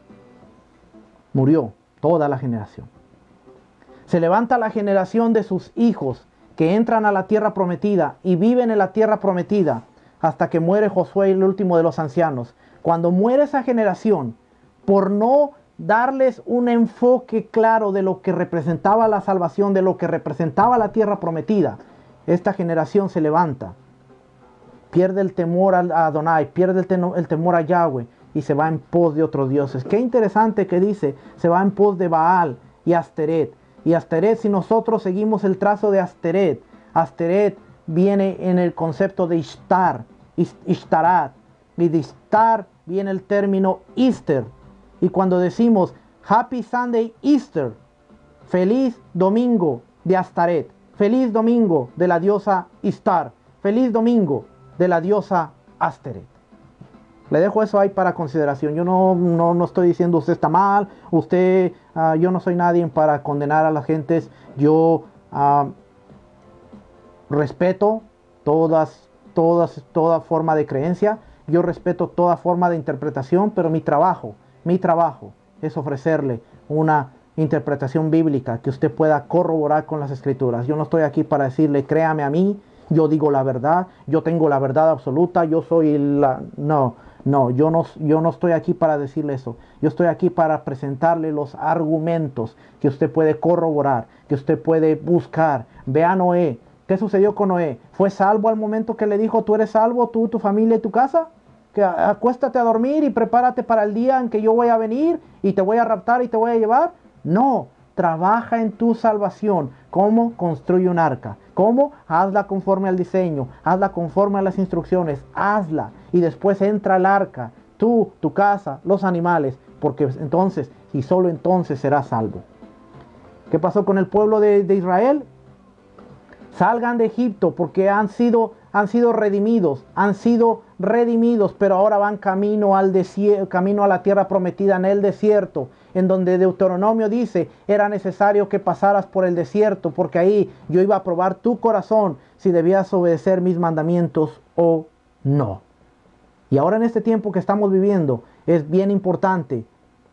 Murió toda la generación. Se levanta la generación de sus hijos que entran a la tierra prometida y viven en la tierra prometida hasta que muere Josué, el último de los ancianos. Cuando muere esa generación, por no darles un enfoque claro de lo que representaba la salvación, de lo que representaba la tierra prometida, esta generación se levanta, pierde el temor a Adonai, pierde el, ten- el temor a Yahweh y se va en pos de otros dioses. Qué interesante que dice, se va en pos de Baal y Asteret. Y Asteret, si nosotros seguimos el trazo de Asteret, Asteret viene en el concepto de Ishtar, Ishtarat, y de Ishtar viene el término Easter. Y cuando decimos Happy Sunday Easter, feliz domingo de Astaret, feliz domingo de la diosa Ishtar, feliz domingo de la diosa Asteret. Le dejo eso ahí para consideración. Yo no, no, no estoy diciendo usted está mal, usted, uh, yo no soy nadie para condenar a las gentes. Yo uh, respeto todas, todas, toda forma de creencia. Yo respeto toda forma de interpretación, pero mi trabajo, mi trabajo es ofrecerle una interpretación bíblica que usted pueda corroborar con las escrituras. Yo no estoy aquí para decirle, créame a mí, yo digo la verdad, yo tengo la verdad absoluta, yo soy la... No, no, yo no, yo no estoy aquí para decirle eso. Yo estoy aquí para presentarle los argumentos que usted puede corroborar, que usted puede buscar. Ve a Noé. ¿Qué sucedió con Noé? ¿Fue salvo al momento que le dijo, tú eres salvo, tú, tu familia y tu casa? Que acuéstate a dormir y prepárate para el día en que yo voy a venir y te voy a raptar y te voy a llevar. No, trabaja en tu salvación. ¿Cómo? Construye un arca. ¿Cómo? Hazla conforme al diseño, hazla conforme a las instrucciones, hazla y después entra al arca, tú, tu casa, los animales, porque entonces, y solo entonces serás salvo. ¿Qué pasó con el pueblo de, de Israel? Salgan de Egipto porque han sido, han sido redimidos, han sido redimidos, pero ahora van camino al desierto, camino a la tierra prometida en el desierto, en donde Deuteronomio dice, era necesario que pasaras por el desierto, porque ahí yo iba a probar tu corazón si debías obedecer mis mandamientos o no. Y ahora en este tiempo que estamos viviendo, es bien importante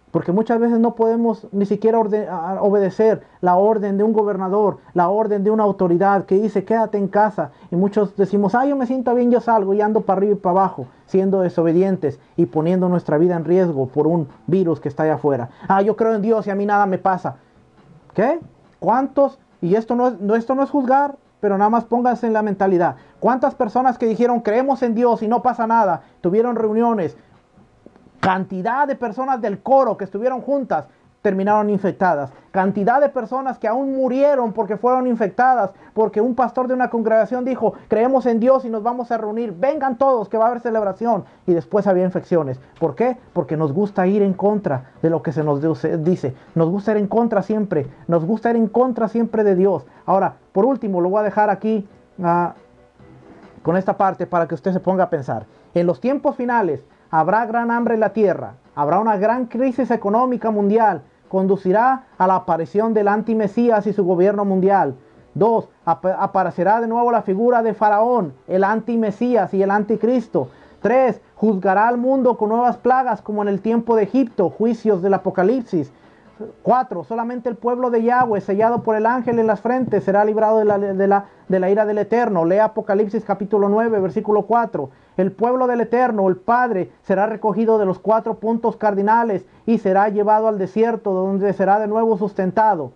Porque muchas veces no podemos ni siquiera orden, a, obedecer la orden de un gobernador, la orden de una autoridad que dice quédate en casa. Y muchos decimos, ah, yo me siento bien, yo salgo y ando para arriba y para abajo, siendo desobedientes y poniendo nuestra vida en riesgo por un virus que está allá afuera. Ah, yo creo en Dios y a mí nada me pasa. ¿Qué? ¿Cuántos? Y esto no es, no, esto no es juzgar, pero nada más pónganse en la mentalidad. ¿Cuántas personas que dijeron creemos en Dios y no pasa nada, tuvieron reuniones? Cantidad de personas del coro que estuvieron juntas terminaron infectadas. Cantidad de personas que aún murieron porque fueron infectadas, porque un pastor de una congregación dijo, creemos en Dios y nos vamos a reunir, vengan todos que va a haber celebración. Y después había infecciones. ¿Por qué? Porque nos gusta ir en contra de lo que se nos dice. Nos gusta ir en contra siempre. Nos gusta ir en contra siempre de Dios. Ahora, por último, lo voy a dejar aquí uh, con esta parte para que usted se ponga a pensar. En los tiempos finales, habrá gran hambre en la tierra, habrá una gran crisis económica mundial, conducirá a la aparición del antimesías y su gobierno mundial. Dos, ap aparecerá de nuevo la figura de Faraón, el antimesías y el anticristo. Tres, juzgará al mundo con nuevas plagas como en el tiempo de Egipto, juicios del Apocalipsis. Cuatro, solamente el pueblo de Yahweh, sellado por el ángel en las frentes, será librado de la, de la, de la ira del Eterno. Lea Apocalipsis capítulo nueve, versículo cuatro. El pueblo del Eterno, el Padre, será recogido de los cuatro puntos cardinales y será llevado al desierto, donde será de nuevo sustentado.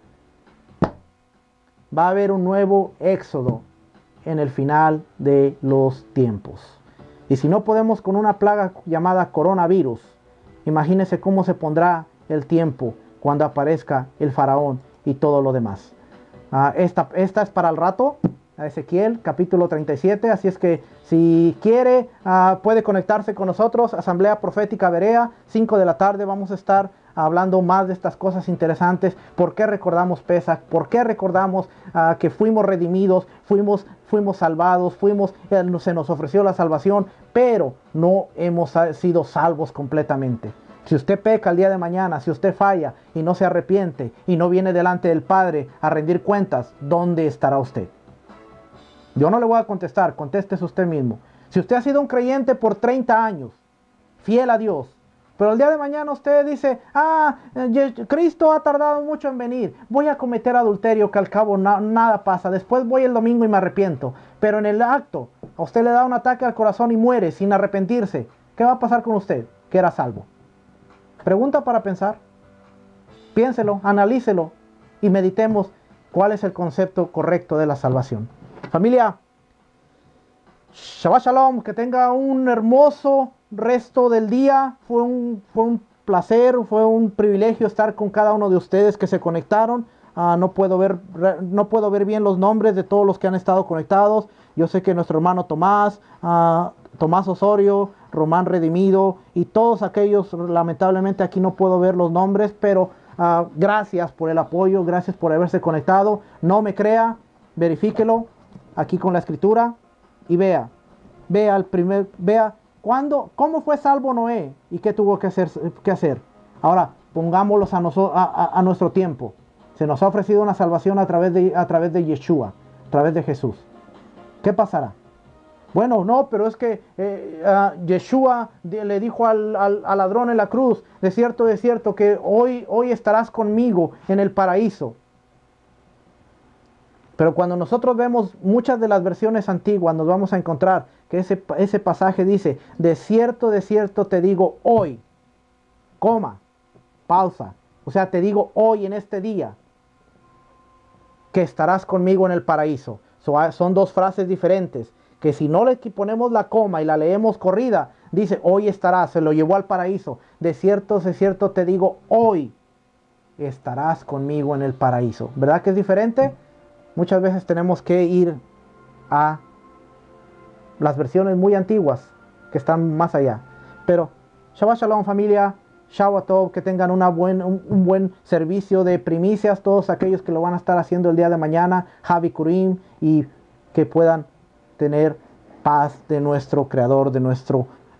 Va a haber un nuevo éxodo en el final de los tiempos. Y si no podemos con una plaga llamada coronavirus, imagínense cómo se pondrá el tiempo cuando aparezca el faraón y todo lo demás. Uh, esta, esta es para el rato, Ezequiel capítulo treinta y siete, así es que si quiere uh, puede conectarse con nosotros, Asamblea Profética Berea, cinco de la tarde vamos a estar hablando más de estas cosas interesantes. ¿Por qué recordamos Pesach? ¿Por qué recordamos uh, que fuimos redimidos, fuimos, fuimos salvados, fuimos, eh, se nos ofreció la salvación, pero no hemos sido salvos completamente? Si usted peca el día de mañana, si usted falla y no se arrepiente y no viene delante del Padre a rendir cuentas, ¿dónde estará usted? Yo no le voy a contestar, contéstese usted mismo. Si usted ha sido un creyente por treinta años, fiel a Dios, pero el día de mañana usted dice, ah, Cristo ha tardado mucho en venir, voy a cometer adulterio que al cabo na nada pasa, después voy el domingo y me arrepiento, pero en el acto a usted le da un ataque al corazón y muere sin arrepentirse, ¿qué va a pasar con usted? Que era salvo. Pregunta para pensar. Piénselo, analícelo y meditemos cuál es el concepto correcto de la salvación. Familia, Shabbat Shalom, que tenga un hermoso resto del día. Fue un, fue un placer, fue un privilegio estar con cada uno de ustedes que se conectaron. Uh, no puedo ver, no puedo ver bien los nombres de todos los que han estado conectados. Yo sé que nuestro hermano Tomás, uh, Tomás Osorio, Román Redimido y todos aquellos, lamentablemente aquí no puedo ver los nombres, pero uh, gracias por el apoyo, gracias por haberse conectado. No me crea, verifíquelo aquí con la escritura y vea, vea el primer, vea cuándo, cómo fue salvo Noé y qué tuvo que hacer, que hacer. Ahora pongámoslos a, noso, a, a, a nuestro tiempo. Se nos ha ofrecido una salvación a través de, a través de Yeshua, a través de Jesús. ¿Qué pasará? Bueno, no, pero es que eh, uh, Yeshua le dijo al, al, al ladrón en la cruz, de cierto, de cierto, que hoy, hoy estarás conmigo en el paraíso. Pero cuando nosotros vemos muchas de las versiones antiguas, nos vamos a encontrar que ese, ese pasaje dice, de cierto, de cierto te digo hoy, coma, pausa, o sea, te digo hoy en este día, que estarás conmigo en el paraíso. So, son dos frases diferentes, que si no le ponemos la coma y la leemos corrida, dice, hoy estarás, se lo llevó al paraíso. De cierto, de cierto te digo, hoy estarás conmigo en el paraíso. ¿Verdad que es diferente? Muchas veces tenemos que ir a las versiones muy antiguas, que están más allá. Pero, Shabbat Shalom familia, Shabbat Tov, que tengan una buen, un, un buen servicio de primicias, todos aquellos que lo van a estar haciendo el día de mañana, Javi Kurim, y que puedan tener paz de nuestro Creador, de nuestro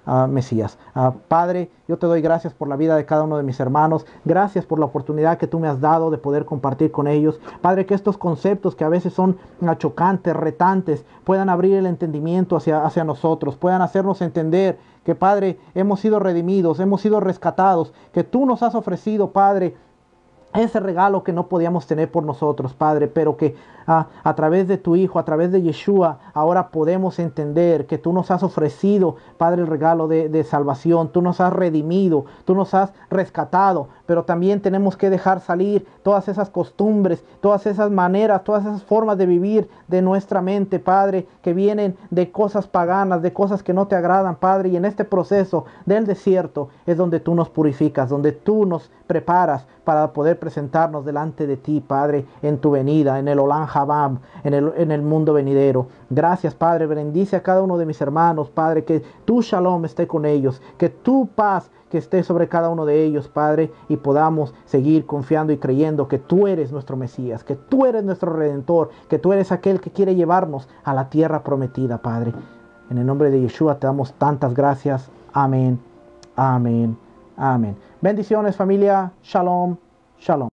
uh, Mesías. Uh, Padre, yo te doy gracias por la vida de cada uno de mis hermanos. Gracias por la oportunidad que tú me has dado de poder compartir con ellos. Padre, que estos conceptos que a veces son uh, chocantes, retantes, puedan abrir el entendimiento hacia, hacia nosotros, puedan hacernos entender que, Padre, hemos sido redimidos, hemos sido rescatados, que tú nos has ofrecido, Padre, ese regalo que no podíamos tener por nosotros, Padre, pero que ah, a través de tu Hijo, a través de Yeshua, ahora podemos entender que tú nos has ofrecido, Padre, el regalo de, de salvación. Tú nos has redimido, tú nos has rescatado, pero también tenemos que dejar salir todas esas costumbres, todas esas maneras, todas esas formas de vivir de nuestra mente, Padre, que vienen de cosas paganas, de cosas que no te agradan, Padre. Y en este proceso del desierto es donde tú nos purificas, donde tú nos preparas para poder presentarnos delante de ti, Padre, en tu venida, en el Olam Habab, en el, en el mundo venidero. Gracias, Padre. Bendice a cada uno de mis hermanos, Padre, que tu shalom esté con ellos, que tu paz que esté sobre cada uno de ellos, Padre, y podamos seguir confiando y creyendo que tú eres nuestro Mesías, que tú eres nuestro Redentor, que tú eres aquel que quiere llevarnos a la tierra prometida, Padre. En el nombre de Yeshua te damos tantas gracias. Amén, amén, amén. Bendiciones, familia. Shalom, shalom.